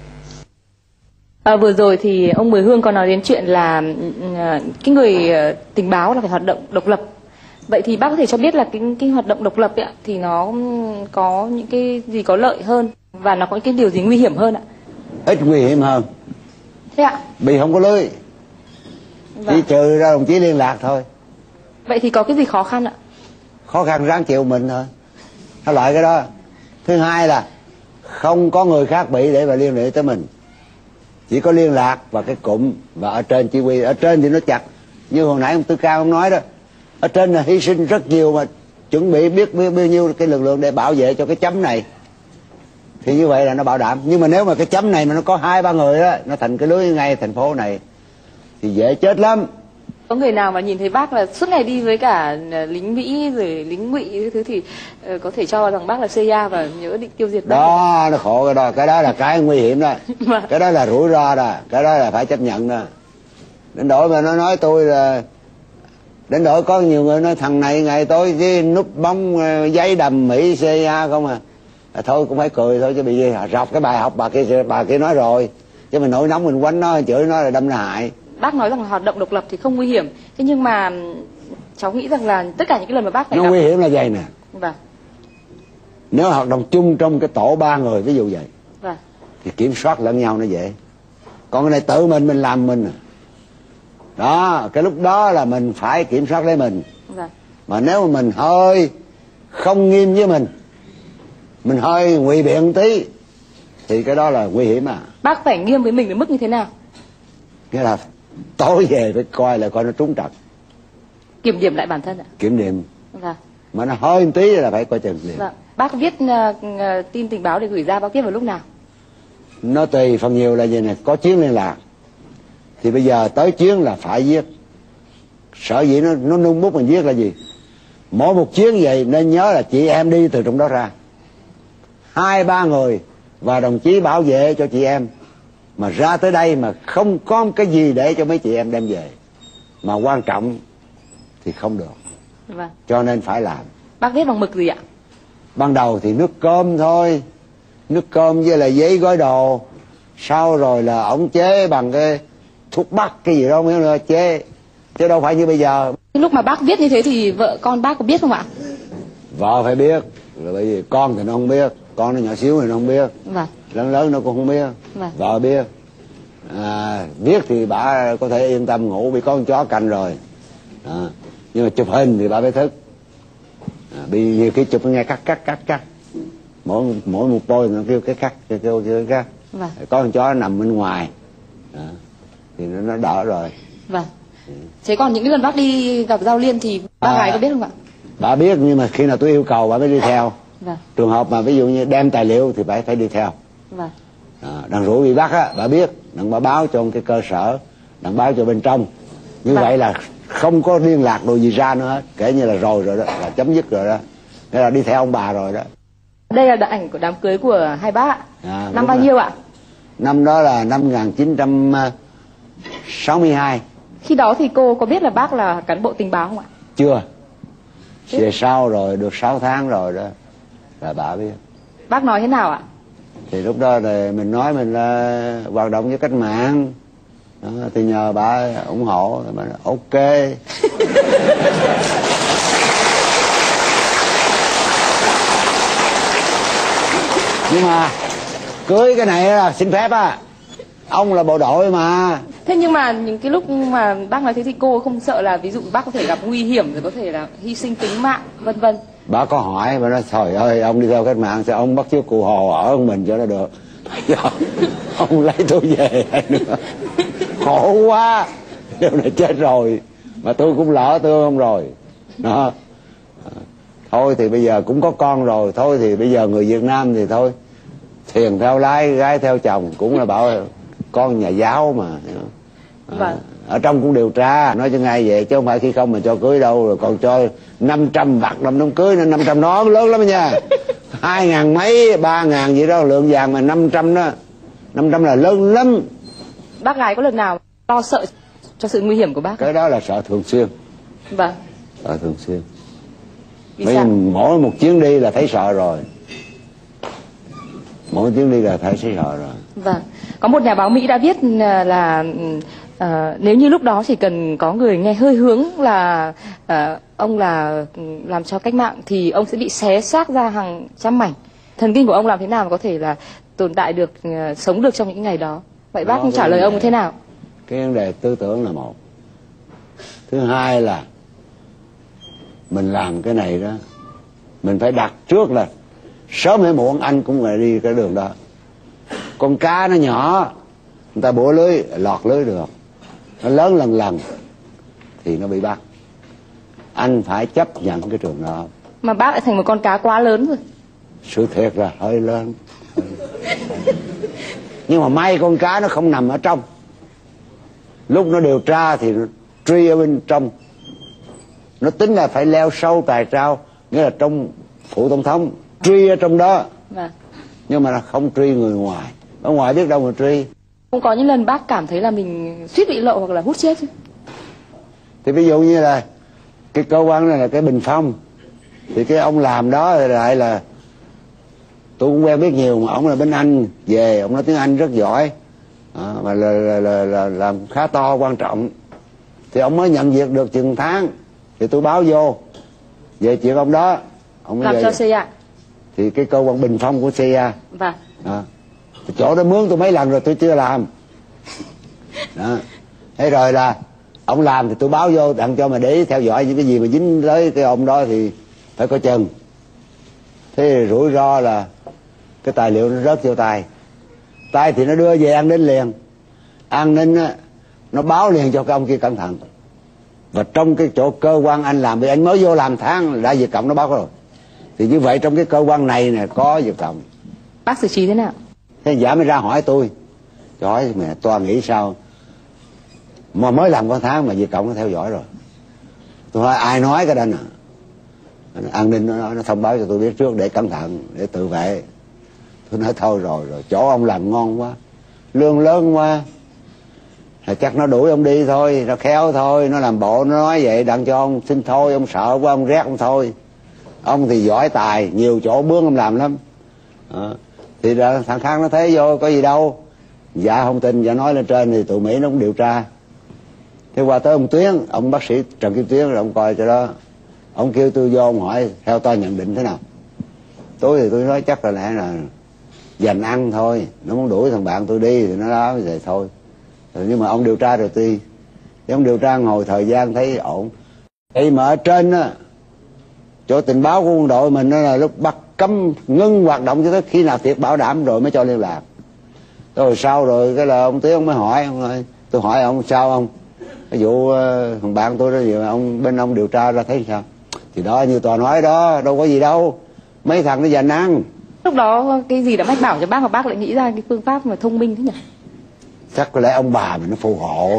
Speaker 1: Vừa rồi thì ông Mười Hương có nói đến chuyện là cái người tình báo là phải hoạt động độc lập. Vậy thì bác có thể cho biết là cái hoạt động độc lập ấy, thì nó có những cái gì có lợi hơn và nó có những cái điều gì nguy hiểm hơn ạ?
Speaker 2: Ít nguy hiểm hơn.
Speaker 1: Thế ạ?
Speaker 2: Vì không có lưới.
Speaker 1: Vâng.
Speaker 2: Chỉ trừ ra đồng chí liên lạc thôi.
Speaker 1: Vậy thì có cái gì khó khăn ạ?
Speaker 2: Khó khăn ráng chịu mình thôi. Cái loại cái đó. Thứ hai là không có người khác bị để mà liên hệ tới mình. Chỉ có liên lạc và cái cụm và ở trên chỉ huy. Ở trên thì nó chặt. Như hồi nãy ông Tư Cao ông nói đó, ở trên là hy sinh rất nhiều mà chuẩn bị biết bao nhiêu cái lực lượng để bảo vệ cho cái chấm này. Thì như vậy là nó bảo đảm. Nhưng mà nếu mà cái chấm này mà nó có 2-3 người đó, nó thành cái lưới ngay thành phố này thì dễ chết lắm.
Speaker 1: Có người nào mà nhìn thấy bác là suốt ngày đi với cả lính Mỹ rồi lính Ngụy cái thứ thì có thể cho rằng bác là CIA và nhớ định tiêu diệt bác.
Speaker 2: Đó, nó khổ cái đó. Cái đó là cái nguy hiểm đó. Cái đó là rủi ro đó. Cái đó là phải chấp nhận đó. Đến đổi mà nó nói tôi là, đến đổi có nhiều người nói thằng này ngày tối với nút bóng giấy đầm Mỹ CIA không à. Thôi cũng phải cười thôi chứ bị gì rọc cái bài học bà kia nói rồi. Chứ mình nổi nóng mình quánh nó chửi nó là đâm ra hại.
Speaker 1: Bác nói rằng là hoạt động độc lập thì không nguy hiểm. Thế nhưng mà cháu nghĩ rằng là tất cả những cái lần mà bác phải
Speaker 2: nó nguy hiểm là vậy nè.
Speaker 1: Vâng.
Speaker 2: Nếu hoạt động chung trong cái tổ 3 người ví dụ vậy,
Speaker 1: Vâng.
Speaker 2: thì kiểm soát lẫn nhau nó dễ. Còn cái này tự mình làm mình. Đó, cái lúc đó là mình phải kiểm soát lấy mình.
Speaker 1: Vâng.
Speaker 2: Mà nếu mà mình hơi không nghiêm với mình hơi ngụy biện tí thì cái đó là nguy hiểm à.
Speaker 1: Bác phải nghiêm với mình đến mức như thế nào?
Speaker 2: Nghĩa là tối về phải coi là coi nó trúng trận.
Speaker 1: Kiểm điểm lại bản thân ạ?
Speaker 2: Kiểm điểm.
Speaker 1: Vâng.
Speaker 2: Mà nó hơi một tí là phải coi chừng liền.
Speaker 1: Vâng. Bác viết tin tình báo để gửi ra, bác viết vào lúc nào?
Speaker 2: Nó tùy, phần nhiều là gì nè, có chuyến liên lạc thì bây giờ tới chuyến là phải viết. Sở dĩ nó nung bút mình viết là gì? Mỗi một chuyến vậy nên nhớ là chị em đi từ trong đó ra 2-3 người và đồng chí bảo vệ cho chị em. Mà ra tới đây mà không có cái gì để cho mấy chị em đem về mà quan trọng thì không được.
Speaker 1: Vâng.
Speaker 2: Cho nên phải làm.
Speaker 1: Bác viết bằng mực gì ạ?
Speaker 2: Ban đầu thì nước cơm thôi, nước cơm với là giấy gói đồ. Sau rồi là ổng chế bằng cái thuốc bắc cái gì đó mới nữa chế, chứ đâu phải như bây giờ.
Speaker 1: Lúc mà bác viết như thế thì vợ con bác có biết không ạ?
Speaker 2: Vợ phải biết, là bởi vì con thì nó không biết, con nó nhỏ xíu thì nó không biết.
Speaker 1: Vâng.
Speaker 2: Lớn nó cũng không biết.
Speaker 1: Vâng.
Speaker 2: Vợ biết. Viết thì bà có thể yên tâm ngủ vì có con chó canh rồi. Nhưng mà chụp hình thì bà phải thức. Vì nhiều khi chụp nghe cắt. Mỗi một bôi nó kêu cái cắt, kêu cái cắt.
Speaker 1: Vâng.
Speaker 2: Có con chó nằm bên ngoài thì nó đỡ rồi.
Speaker 1: Vâng. Thế còn những cái lần bác đi gặp Giao Liên thì bác gái có biết không ạ?
Speaker 2: Bà biết, nhưng mà khi nào tôi yêu cầu bà mới đi theo.
Speaker 1: Vâng.
Speaker 2: Trường hợp mà ví dụ như đem tài liệu thì bà phải đi theo.
Speaker 1: Vâng.
Speaker 2: Đằng rủi bị bắt á, bà biết, đặng bà báo cho cái cơ sở, đặng báo cho bên trong. Như vậy là không có liên lạc đồ gì ra nữa hết, kể như là rồi đó, là chấm dứt rồi đó. Thế là đi theo ông bà rồi đó.
Speaker 1: Đây là ảnh của đám cưới của hai bác ạ. Năm bao nhiêu ạ? Năm
Speaker 2: đó là năm 1962.
Speaker 1: Khi đó thì cô có biết là bác là cán bộ tình báo không ạ?
Speaker 2: Chưa. Về sau rồi, được 6 tháng rồi đó là bà biết.
Speaker 1: Bác nói thế nào ạ?
Speaker 2: Thì lúc đó thì mình nói mình là hoạt động với cách mạng đó, thì nhờ bà ủng hộ. Bà nói ok. Nhưng mà cưới cái này là xin phép á, ông là bộ đội mà.
Speaker 1: Thế nhưng mà những cái lúc mà bác nói thế thì cô không sợ là ví dụ bác có thể gặp nguy hiểm rồi có thể là hy sinh tính mạng vân vân?
Speaker 2: Bà có hỏi, bà nói trời ơi ông đi theo cách mạng sao ông bắt chước cụ Hồ ở mình cho nó được. Bây giờ ông lấy tôi về nữa khổ quá, điều này chết rồi mà tôi cũng lỡ tôi không rồi đó. Thôi thì bây giờ cũng có con rồi, thôi thì bây giờ người Việt Nam thì thôi thuyền theo lái, gái theo chồng, cũng là bảo con nhà giáo mà.
Speaker 1: Vâng.
Speaker 2: Ở trong cũng điều tra, nói cho ngay vậy, chứ không phải khi không mà cho cưới đâu, rồi còn cho 500 bạc làm đám cưới, nên 500 nó lớn lắm nha. 2.000 mấy, 3.000 gì đó lượng vàng, mà 500 đó, 500 là lớn lắm.
Speaker 1: Bác gái có lần nào lo sợ cho sự nguy hiểm của bác?
Speaker 2: Cái đó là sợ thường xuyên.
Speaker 1: Vâng.
Speaker 2: Sợ thường xuyên.
Speaker 1: Vì sao?
Speaker 2: Mỗi một chuyến đi là thấy sợ rồi. Mỗi chuyến đi là thấy sợ rồi.
Speaker 1: Vâng. Có một nhà báo Mỹ đã viết là nếu như lúc đó chỉ cần có người nghe hơi hướng là ông là làm cho cách mạng thì ông sẽ bị xé xác ra hàng trăm mảnh. Thần kinh của ông làm thế nào mà có thể là tồn tại được, sống được trong những ngày đó? Vậy bác trả lời ông thế nào?
Speaker 2: Cái vấn đề tư tưởng là một. Thứ hai là mình làm cái này đó, mình phải đặt trước là sớm hay muộn anh cũng phải đi cái đường đó. Con cá nó nhỏ, người ta bủa lưới, lọt lưới được. Nó lớn lần lần thì nó bị bắt. Anh phải chấp nhận cái trường đó.
Speaker 1: Mà bác lại thành một con cá quá lớn rồi.
Speaker 2: Sự thiệt là hơi lớn. Nhưng mà may con cá nó không nằm ở trong. Lúc nó điều tra thì nó truy ở bên trong. Nó tính là phải leo sâu tài trao, nghĩa là trong phủ tổng thống, truy ở trong đó.
Speaker 1: Vâng.
Speaker 2: Nhưng mà nó không truy người ngoài. Ở ngoài biết đâu mà truy.
Speaker 1: Không có những lần bác cảm thấy là mình suýt bị lộ hoặc là hút chết chứ?
Speaker 2: Thì ví dụ như là cái cơ quan này là cái Bình Phong, thì cái ông làm đó thì lại là tôi cũng quen biết nhiều, mà ông là bên Anh về, ông nói tiếng Anh rất giỏi, mà là làm khá to quan trọng, thì ông mới nhận việc được chừng tháng, thì tôi báo vô về chuyện ông đó. Ông mới
Speaker 1: làm
Speaker 2: về,
Speaker 1: cho CIA.
Speaker 2: thì cái cơ quan Bình Phong của CIA.
Speaker 1: Vâng.
Speaker 2: Chỗ đó mướn tôi mấy lần rồi tôi chưa làm đó. Thế rồi là ông làm thì tôi báo vô đặng cho mà để theo dõi những cái gì mà dính tới cái ông đó thì phải có chừng. Thế rủi ro là cái tài liệu nó rớt vô tay thì nó đưa về an ninh liền. An ninh á, nó báo liền cho cái ông kia cẩn thận. Và trong cái chỗ cơ quan anh làm, vì anh mới vô làm tháng đã Việt Cộng nó báo rồi, thì như vậy trong cái cơ quan này nè có Việt Cộng.
Speaker 1: Bác xử trí thế nào?
Speaker 2: Thế giả mới ra hỏi tôi, hỏi mẹ toa nghĩ sao mà mới làm có tháng mà Việt Cộng nó theo dõi rồi. Tôi hỏi ai nói cái đó nè. An ninh nó thông báo cho tôi biết trước để cẩn thận, để tự vệ. Tôi nói thôi rồi chỗ ông làm ngon quá, lương lớn quá, chắc nó đuổi ông đi thôi, nó khéo thôi, nó làm bộ nó nói vậy đặng cho ông xin thôi, ông sợ quá ông rét ông thôi. Ông thì giỏi tài, nhiều chỗ bướng ông làm lắm. Thì thằng Khang nó thấy vô có gì đâu, dạ không tin, dạ nói lên trên thì tụi Mỹ nó cũng điều tra. Thế qua tới ông Tuyến, ông bác sĩ Trần Kim Tuyến rồi ông coi cho đó, ông kêu tôi vô ông hỏi theo tôi nhận định thế nào. Tôi thì tôi nói chắc là lẽ là dành ăn thôi, nó muốn đuổi thằng bạn tôi đi thì nó nói vậy thôi. Nhưng mà ông điều tra rồi thì ông điều tra ngồi thời gian thấy ổn. Thì mà ở trên á, chỗ tình báo của quân đội mình đó là lúc bắt cấm ngưng hoạt động cho tới khi nào thiệt bảo đảm rồi mới cho liên lạc. Rồi sau rồi cái là ông Tuyến ông mới hỏi, ông nói, tôi hỏi ông sao ông, cái vụ thằng bạn tôi đó gì mà ông bên ông điều tra ra thấy sao? Thì đó như tòa nói đó, đâu có gì đâu, mấy thằng nó dành ăn.
Speaker 1: Lúc đó cái gì đã mách bảo cho bác mà bác lại nghĩ ra cái phương pháp mà thông minh thế nhỉ?
Speaker 2: Chắc có lẽ ông bà mình nó phù hộ.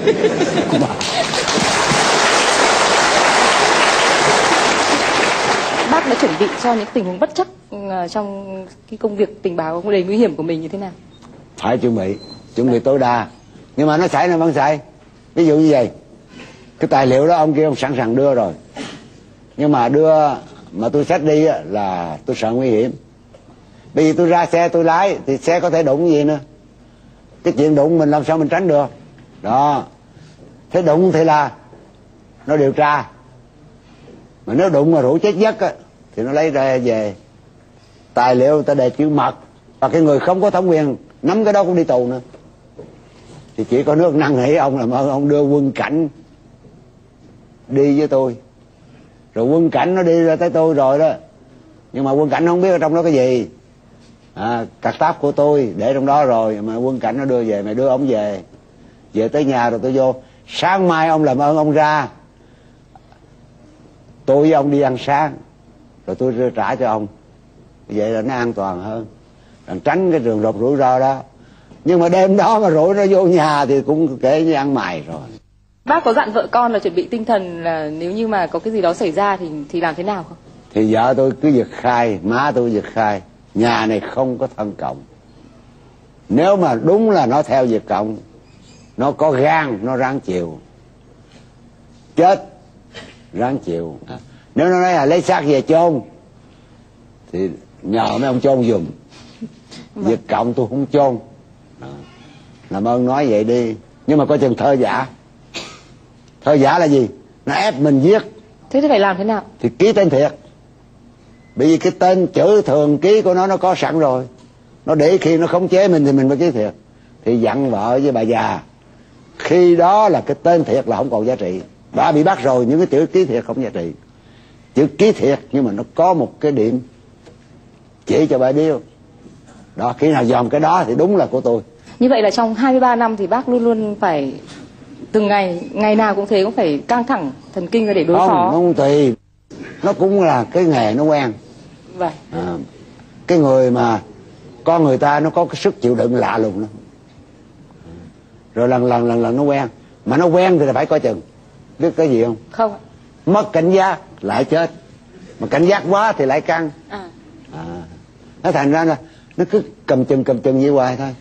Speaker 1: Bác đã chuẩn bị cho những tình huống bất chắc trong cái công việc tình báo đầy nguy hiểm của mình như thế nào?
Speaker 2: Phải chuẩn bị tối đa. Nhưng mà nó xảy là vẫn xảy. Ví dụ như vậy, cái tài liệu đó ông kia ông sẵn sàng đưa rồi, nhưng mà đưa mà tôi xách đi là tôi sợ nguy hiểm. Bây giờ tôi ra xe tôi lái thì xe có thể đụng gì nữa. Cái chuyện đụng mình làm sao mình tránh được. Đó. Thế đụng thì là nó điều tra. Mà nếu đụng mà rủ chết giấc á, thì nó lấy ra về tài liệu người ta đề chữ mật. Và cái người không có thẩm quyền nắm cái đó cũng đi tù nữa. Thì chỉ có nước năn nỉ ông làm ơn ông đưa quân cảnh đi với tôi. Rồi quân cảnh nó đi ra tới tôi rồi đó, nhưng mà quân cảnh nó không biết ở trong đó cái gì. Cạc táp của tôi để trong đó rồi, mà quân cảnh nó đưa về, mày đưa ông về. Về tới nhà rồi tôi vô, sáng mai ông làm ơn ông ra, tôi với ông đi ăn sáng, rồi tôi trả cho ông. Vậy là nó an toàn hơn. tránh cái trường hợp rủi ro đó. Nhưng mà đêm đó mà rủi nó vô nhà thì cũng kể như ăn mày rồi.
Speaker 1: Bác có dặn vợ con là chuẩn bị tinh thần là nếu như mà có cái gì đó xảy ra thì làm thế nào không?
Speaker 2: Thì vợ tôi cứ việc khai, má tôi việc khai, nhà này không có thân cộng. Nếu mà đúng là nó theo việc cộng, nó có gan, nó ráng chịu. Chết, ráng chịu. Nếu nó nói là lấy xác về chôn, thì nhờ mấy ông chôn giùm. Việc cộng tôi không chôn. Làm ơn nói vậy đi. Nhưng mà coi chừng thơ giả. Thơ giả là gì? Nó ép mình viết.
Speaker 1: Thế thì phải làm thế nào?
Speaker 2: Thì ký tên thiệt. Bởi vì cái tên chữ thường ký của nó có sẵn rồi. Nó để khi nó khống chế mình thì mình mới ký thiệt. Thì dặn vợ với bà già, khi đó là cái tên thiệt là không còn giá trị. Bà bị bắt rồi, những cái chữ ký thiệt không giá trị. Chữ ký thiệt nhưng mà nó có một cái điểm chỉ cho bà biết. Đó, khi nào dòm cái đó thì đúng là của tôi.
Speaker 1: Như vậy là trong 23 năm thì bác luôn luôn phải từng ngày nào cũng thế, cũng phải căng thẳng thần kinh để đối phó.
Speaker 2: Không tùy. Nó cũng là cái nghề nó quen.
Speaker 1: Vâng.
Speaker 2: Cái người mà con người ta nó có cái sức chịu đựng lạ lùng lắm. Rồi lần nó quen. Mà nó quen thì phải coi chừng. Biết cái gì không?
Speaker 1: Không ạ.
Speaker 2: Mất cảnh giác lại chết. Mà cảnh giác quá thì lại căng. Nó thành ra là nó cứ cầm chừng như hoài thôi.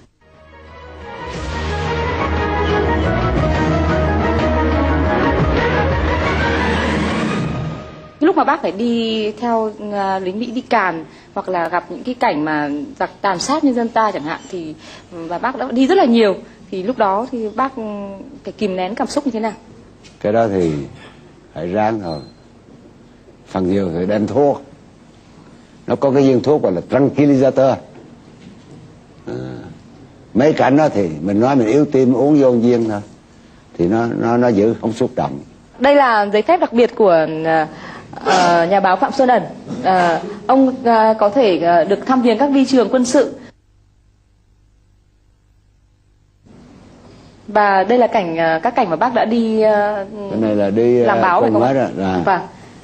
Speaker 1: Lúc mà bác phải đi theo lính Mỹ đi càn, hoặc là gặp những cái cảnh mà giặc tàn sát nhân dân ta chẳng hạn, thì và bác đã đi rất là nhiều, thì lúc đó thì bác phải kìm nén cảm xúc như thế nào?
Speaker 2: Cái đó thì phải ráng thôi. Phần nhiều thì đem thuốc. Nó có cái viên thuốc gọi là tranquilizer. Mấy cảnh đó thì mình nói mình yếu tim uống vô viên thôi, thì nó giữ không xúc động. Đây
Speaker 1: là giấy phép đặc biệt của nhà báo Phạm Xuân Ẩn. Ông có thể được thăm viếng các vi trường quân sự. Và đây là các cảnh mà bác đã đi. Cái này là đi làm báo phải không? Vâng.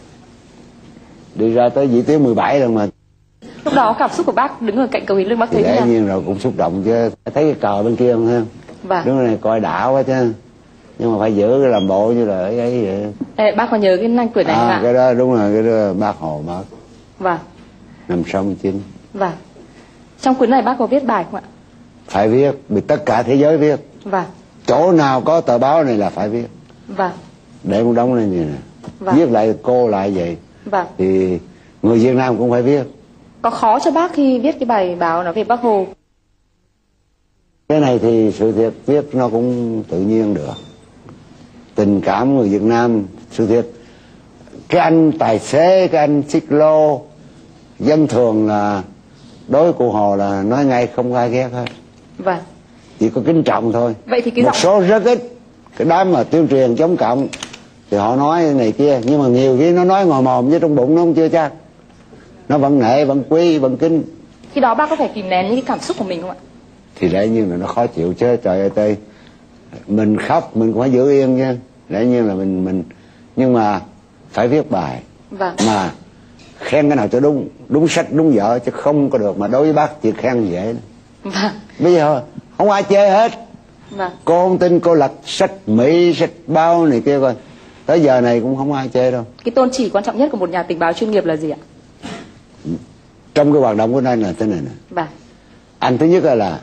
Speaker 2: Đi ra tới Vĩ Tuyến 17 rồi mà.
Speaker 1: Lúc đó cảm xúc của bác đứng ở cạnh cầu Hiến Lương, bác thấy thế nào?
Speaker 2: Dĩ nhiên rồi, cũng xúc động chứ. Thấy cái cờ bên kia không ha?
Speaker 1: Vâng.
Speaker 2: Đứng này coi đảo quá chứ. Nhưng mà phải giữ cái làm bộ như là ấy vậy.
Speaker 1: Ê, bác có nhớ cái nanh quyển này không ạ?
Speaker 2: Cái đó đúng rồi, cái đó bác Hồ mất.
Speaker 1: Vâng.
Speaker 2: Năm 69.
Speaker 1: Vâng. Trong cuốn này bác có viết bài không ạ?
Speaker 2: Phải viết, vì tất cả thế giới viết.
Speaker 1: Vâng.
Speaker 2: Chỗ nào có tờ báo này là phải viết.
Speaker 1: Vâng.
Speaker 2: Để một đống lên như này. Vâng. Viết lại cô lại vậy.
Speaker 1: Vâng.
Speaker 2: Thì người Việt Nam cũng phải viết.
Speaker 1: Có khó cho bác khi viết cái bài báo nói về Bác Hồ?
Speaker 2: Cái này thì sự thiệt viết nó cũng tự nhiên được. Tình cảm người Việt Nam, sự thiệt. Cái anh tài xế, cái anh xích lô, dân thường là đối với cụ Hồ là nói ngay không ai ghét hết.
Speaker 1: Vâng.
Speaker 2: Chỉ có kính trọng thôi.
Speaker 1: Vậy thì cái
Speaker 2: một số rất ít cái đám mà tuyên truyền chống cộng thì họ nói này kia, nhưng mà nhiều khi nó nói ngồi mồm với trong bụng nó không chưa chắc. Nó vẫn nể, vẫn quý, vẫn kính.
Speaker 1: Khi đó bác có phải kìm nén những cái cảm xúc của mình không ạ?
Speaker 2: Thì lẽ nhiên là nó khó chịu chứ, trời ơi Tây. Mình khóc mình cũng phải giữ yên chứ. Lẽ nhiên là mình nhưng mà phải viết bài.
Speaker 1: Vâng.
Speaker 2: Mà khen cái nào cho đúng, đúng sách đúng vở, chứ không có được mà đối với bác chỉ khen dễ.
Speaker 1: Vâng.
Speaker 2: Bây giờ không ai chê hết.
Speaker 1: Vâng.
Speaker 2: Cô không tin cô lật sách Mỹ, sách báo này kia coi, tới giờ này cũng không ai chê đâu.
Speaker 1: Cái tôn chỉ quan trọng nhất của một nhà tình báo chuyên nghiệp là gì ạ?
Speaker 2: Trong cái hoạt động của anh là thế này nè.
Speaker 1: Vâng.
Speaker 2: Anh thứ nhất là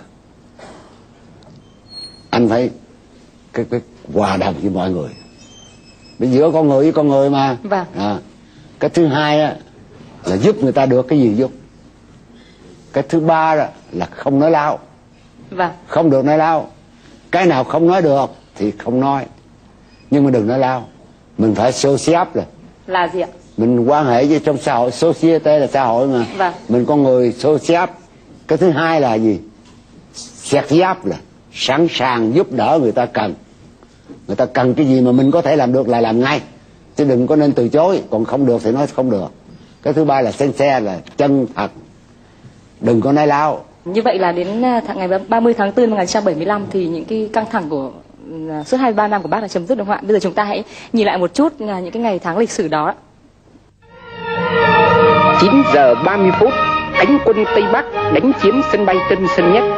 Speaker 2: anh phải cái hòa đồng với mọi người, bên giữa con người với con người mà.
Speaker 1: Vâng.
Speaker 2: Cái thứ hai á là giúp người ta được cái gì giúp. Cái thứ ba đó là không nói láo.
Speaker 1: Vâng.
Speaker 2: Không được nói láo. Cái nào không nói được thì không nói, nhưng mà đừng nói láo. Mình phải sociable
Speaker 1: là gì ạ? Mình
Speaker 2: quan hệ với trong xã hội, society là xã hội mà.
Speaker 1: Vâng.
Speaker 2: Mình con người sociable. Cái thứ hai là gì? Serviable là sẵn sàng giúp đỡ người ta cần. Người ta cần cái gì mà mình có thể làm được là làm ngay, chứ đừng có nên từ chối. Còn không được thì nói không được. Cái thứ ba là sincere là chân thật, đừng có nói láo. Như vậy là đến ngày 30 tháng 4 năm 1975 thì những cái căng thẳng của suốt 23 năm của bác là chấm dứt đúng không ạ? Bây giờ chúng ta hãy nhìn lại một chút những cái ngày tháng lịch sử đó.
Speaker 3: 9 giờ 30 phút
Speaker 7: cánh quân Tây Bắc đánh chiếm sân bay Tân Sơn Nhất.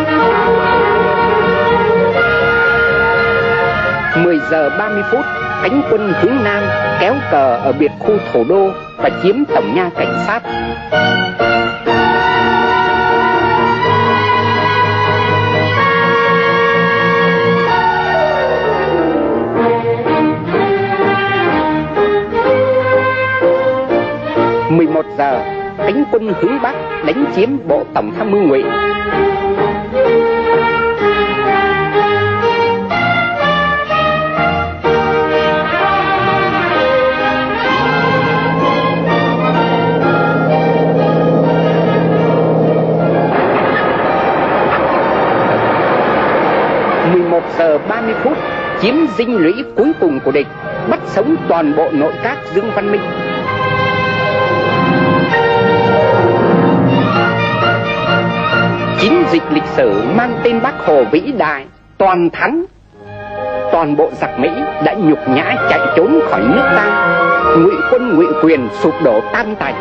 Speaker 7: 10 giờ 30 phút, cánh quân hướng Nam kéo cờ ở biệt khu Thủ Đô và chiếm tổng nha cảnh sát. Một giờ, cánh quân hướng Bắc đánh chiếm bộ tổng tham mưu Ngụy. Giờ 30 phút, chiếm dinh lũy cuối cùng của địch, bắt sống toàn bộ nội các Dương Văn Minh. Chiến dịch lịch sử mang tên Bác Hồ vĩ đại, toàn thắng. Toàn bộ giặc Mỹ đã nhục nhã chạy trốn khỏi nước ta, Ngụy quân Ngụy quyền sụp đổ tan tành.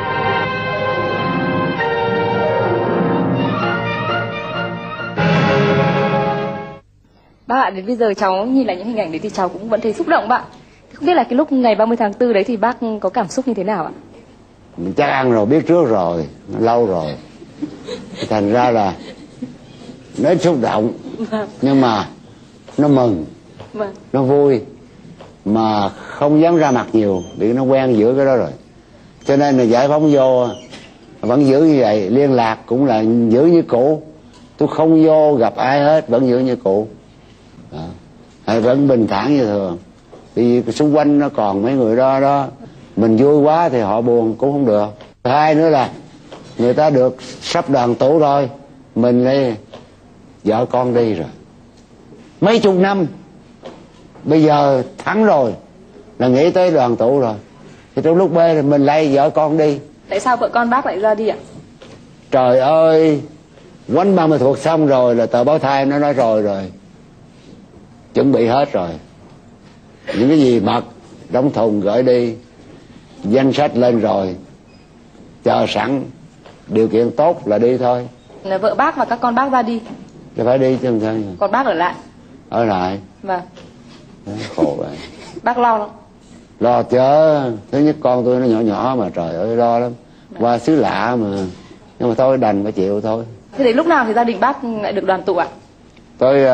Speaker 1: Bác ạ, đến bây giờ cháu nhìn lại những hình ảnh đấy thì cháu cũng vẫn thấy xúc động bạn. Không biết là cái lúc ngày 30 tháng 4 đấy thì bác có cảm xúc như thế nào ạ?
Speaker 2: Mình chắc ăn rồi, biết trước rồi, lâu rồi. Thành ra là nó xúc động, nhưng mà nó mừng, nó vui, mà không dám ra mặt nhiều, vì nó quen giữa cái đó rồi. Cho nên là giải phóng vô vẫn giữ như vậy, liên lạc cũng là giữ như cũ. Tôi không vô gặp ai hết, vẫn giữ như cũ. Đó. Vẫn bình thản như thường. Vì xung quanh nó còn mấy người đó, mình vui quá thì họ buồn cũng không được. Hai nữa là người ta được sắp đoàn tụ rồi, mình đây vợ con đi rồi mấy chục năm, bây giờ thắng rồi là nghĩ tới đoàn tụ rồi, thì trong lúc bê thì mình lại vợ con đi.
Speaker 1: Tại sao vợ con bác lại ra đi ạ?
Speaker 2: Trời ơi, quánh 30 thuộc xong rồi là tờ báo Time nó nói rồi chuẩn bị hết rồi, những cái gì mật đóng thùng gửi đi, danh sách lên rồi, chờ sẵn, điều kiện tốt là đi thôi.
Speaker 1: Là vợ bác và các con bác ra đi
Speaker 2: thì phải đi chứ không sao.
Speaker 1: Còn bác ở lại?
Speaker 2: Ở lại.
Speaker 1: Vâng.
Speaker 2: Khổ vậy.
Speaker 1: Bác lo lắm?
Speaker 2: Lo chứ, thứ nhất con tôi nó nhỏ nhỏ mà trời ơi lo lắm. Qua xứ lạ mà, nhưng mà thôi đành phải chịu thôi.
Speaker 1: Thế đến lúc nào thì gia đình bác lại được đoàn tụ ạ?
Speaker 2: Tôi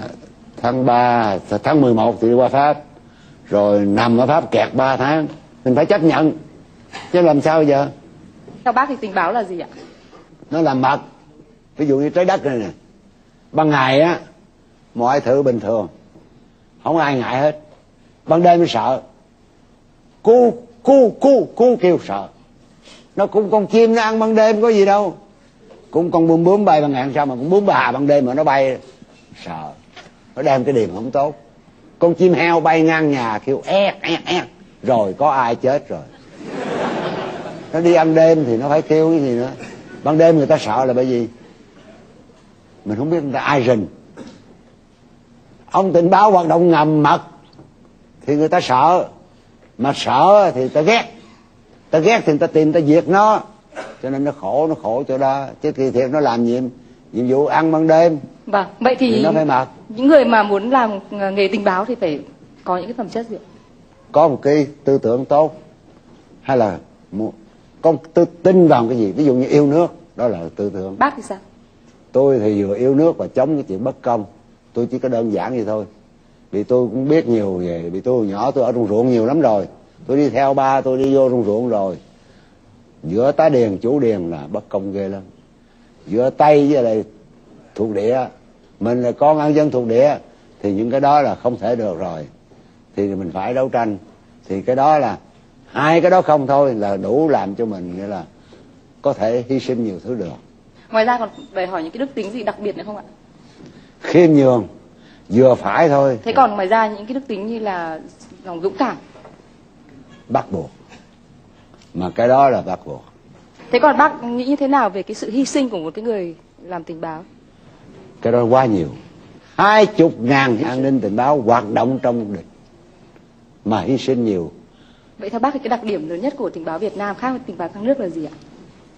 Speaker 2: tháng 11 thì đi qua Pháp, rồi nằm ở Pháp kẹt 3 tháng, mình phải chấp nhận chứ làm sao giờ.
Speaker 1: Theo bác thì tình báo là gì ạ?
Speaker 2: Nó làm mật. Ví dụ như trái đất này nè, ban ngày á mọi thứ bình thường, không ai ngại hết, ban đêm mới sợ, cu kêu sợ. Nó cũng con chim nó ăn ban đêm có gì đâu, cũng con bướm bay ban ngày sao mà cũng bướm bà ban đêm mà nó bay, sợ, nó đem cái điềm không tốt. Con chim heo bay ngang nhà kêu e, rồi có ai chết rồi. Nó đi ăn đêm thì nó phải kêu cái gì nữa. Ban đêm người ta sợ là bởi vì mình không biết người ta ai rình. Ông tình báo hoạt động ngầm mật thì người ta sợ, mà sợ thì ta ghét thì người ta tìm ta diệt nó, cho nên nó khổ chỗ đó. Chứ kỳ thiệt nó làm nhiệm vụ ăn ban đêm.
Speaker 1: Vâng, vậy thì
Speaker 2: nó phải mật. Những
Speaker 1: người mà muốn làm nghề tình báo thì phải có những cái phẩm chất gì?
Speaker 2: Có một cái tư tưởng tốt, hay là con tin vào cái gì, ví dụ như yêu nước, đó là tư tưởng.
Speaker 1: Bác thì sao?
Speaker 2: Tôi thì vừa yêu nước và chống cái chuyện bất công. Tôi chỉ có đơn giản vậy thôi. Vì tôi cũng biết nhiều về, vì tôi nhỏ tôi ở trong ruộng nhiều lắm rồi. Tôi đi theo ba tôi đi vô trong ruộng rồi. Giữa tá điền chủ điền là bất công ghê lắm. Giữa Tây với lại thuộc địa, mình là con ăn dân thuộc địa, thì những cái đó là không thể được rồi. Thì mình phải đấu tranh. Thì cái đó là hai cái đó không thôi là đủ làm cho mình nghĩa là có thể hy sinh nhiều thứ được.
Speaker 1: Ngoài ra còn đòi hỏi những cái đức tính gì đặc biệt nữa không ạ?
Speaker 2: Khiêm nhường, vừa phải thôi.
Speaker 1: Thế còn ngoài ra những cái đức tính như là lòng dũng cảm?
Speaker 2: Bắt buộc. Mà cái đó là bắt buộc.
Speaker 1: Thế còn bác nghĩ như thế nào về cái sự hy sinh của một cái người làm tình báo?
Speaker 2: Cái đó quá nhiều. 20.000 an ninh tình báo hoạt động trong địch mà hy sinh nhiều.
Speaker 1: Vậy theo bác thì cái đặc điểm lớn nhất của tình báo Việt Nam khác với tình báo các nước là gì ạ?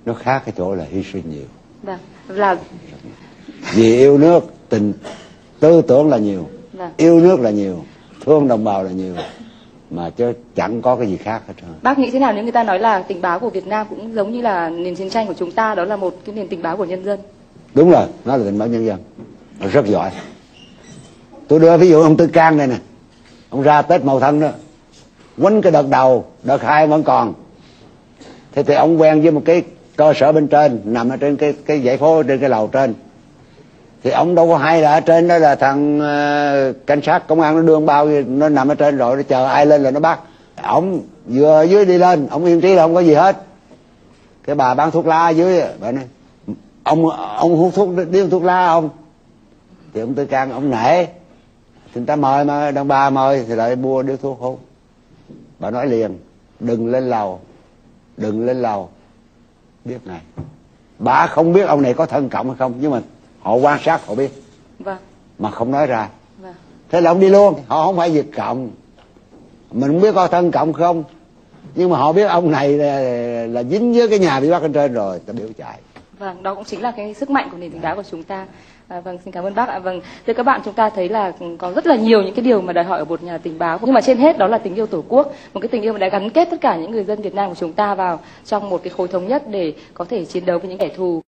Speaker 2: nó khác cái chỗ là hy sinh nhiều.
Speaker 1: Vâng, là
Speaker 2: Vì yêu nước, tư tưởng là nhiều,
Speaker 1: vâng.
Speaker 2: Yêu nước là nhiều, thương đồng bào là nhiều, mà chứ chẳng có cái gì khác hết trơn.
Speaker 1: Bác nghĩ thế nào nếu người ta nói là tình báo của Việt Nam cũng giống như là nền chiến tranh của chúng ta, đó là một cái nền tình báo của nhân dân?
Speaker 2: Đúng rồi, nó là tình báo nhân dân, nó rất giỏi. Tôi đưa ví dụ ông Tư Cang đây nè, ông ra Tết Mậu Thân đó, quánh cái đợt đầu, đợt 2 vẫn còn. Thế thì ông quen với một cái cơ sở bên trên, nằm ở trên cái dãy phố, trên cái lầu trên. Thì ông đâu có hay là ở trên đó là thằng cảnh sát công an nó đưa ông bao, nó nằm ở trên rồi, nó chờ ai lên là nó bắt. Ông vừa ở dưới đi lên, ông yên trí là không có gì hết. Cái bà bán thuốc lá ở dưới, bà nói ông hút thuốc, điếu thuốc lá không? Thì ông Tư Cang ông nể, thì người ta mời mà, đàn bà mời thì lại mua điếu thuốc hút. Bà nói liền, đừng lên lầu, đừng lên lầu. Biết này, bà không biết ông này có thân cộng hay không, nhưng mà họ quan sát họ biết.
Speaker 1: Vâng.
Speaker 2: Mà không nói ra.
Speaker 1: Vâng.
Speaker 2: Thế là ông đi luôn. Họ không phải Việt Cộng, mình không biết có thân cộng không, nhưng mà họ biết ông này là dính với cái nhà bị bắt lên trên rồi, ta biểu chạy.
Speaker 1: Vâng, đó cũng chính là cái sức mạnh của nền tình báo của chúng ta. Vâng, xin cảm ơn bác ạ. Vâng, thưa các bạn, chúng ta thấy là có rất là nhiều những cái điều mà đòi hỏi ở một nhà tình báo, nhưng mà trên hết đó là tình yêu Tổ quốc, một cái tình yêu mà đã gắn kết tất cả những người dân Việt Nam của chúng ta vào trong một cái khối thống nhất để có thể chiến đấu với những kẻ thù.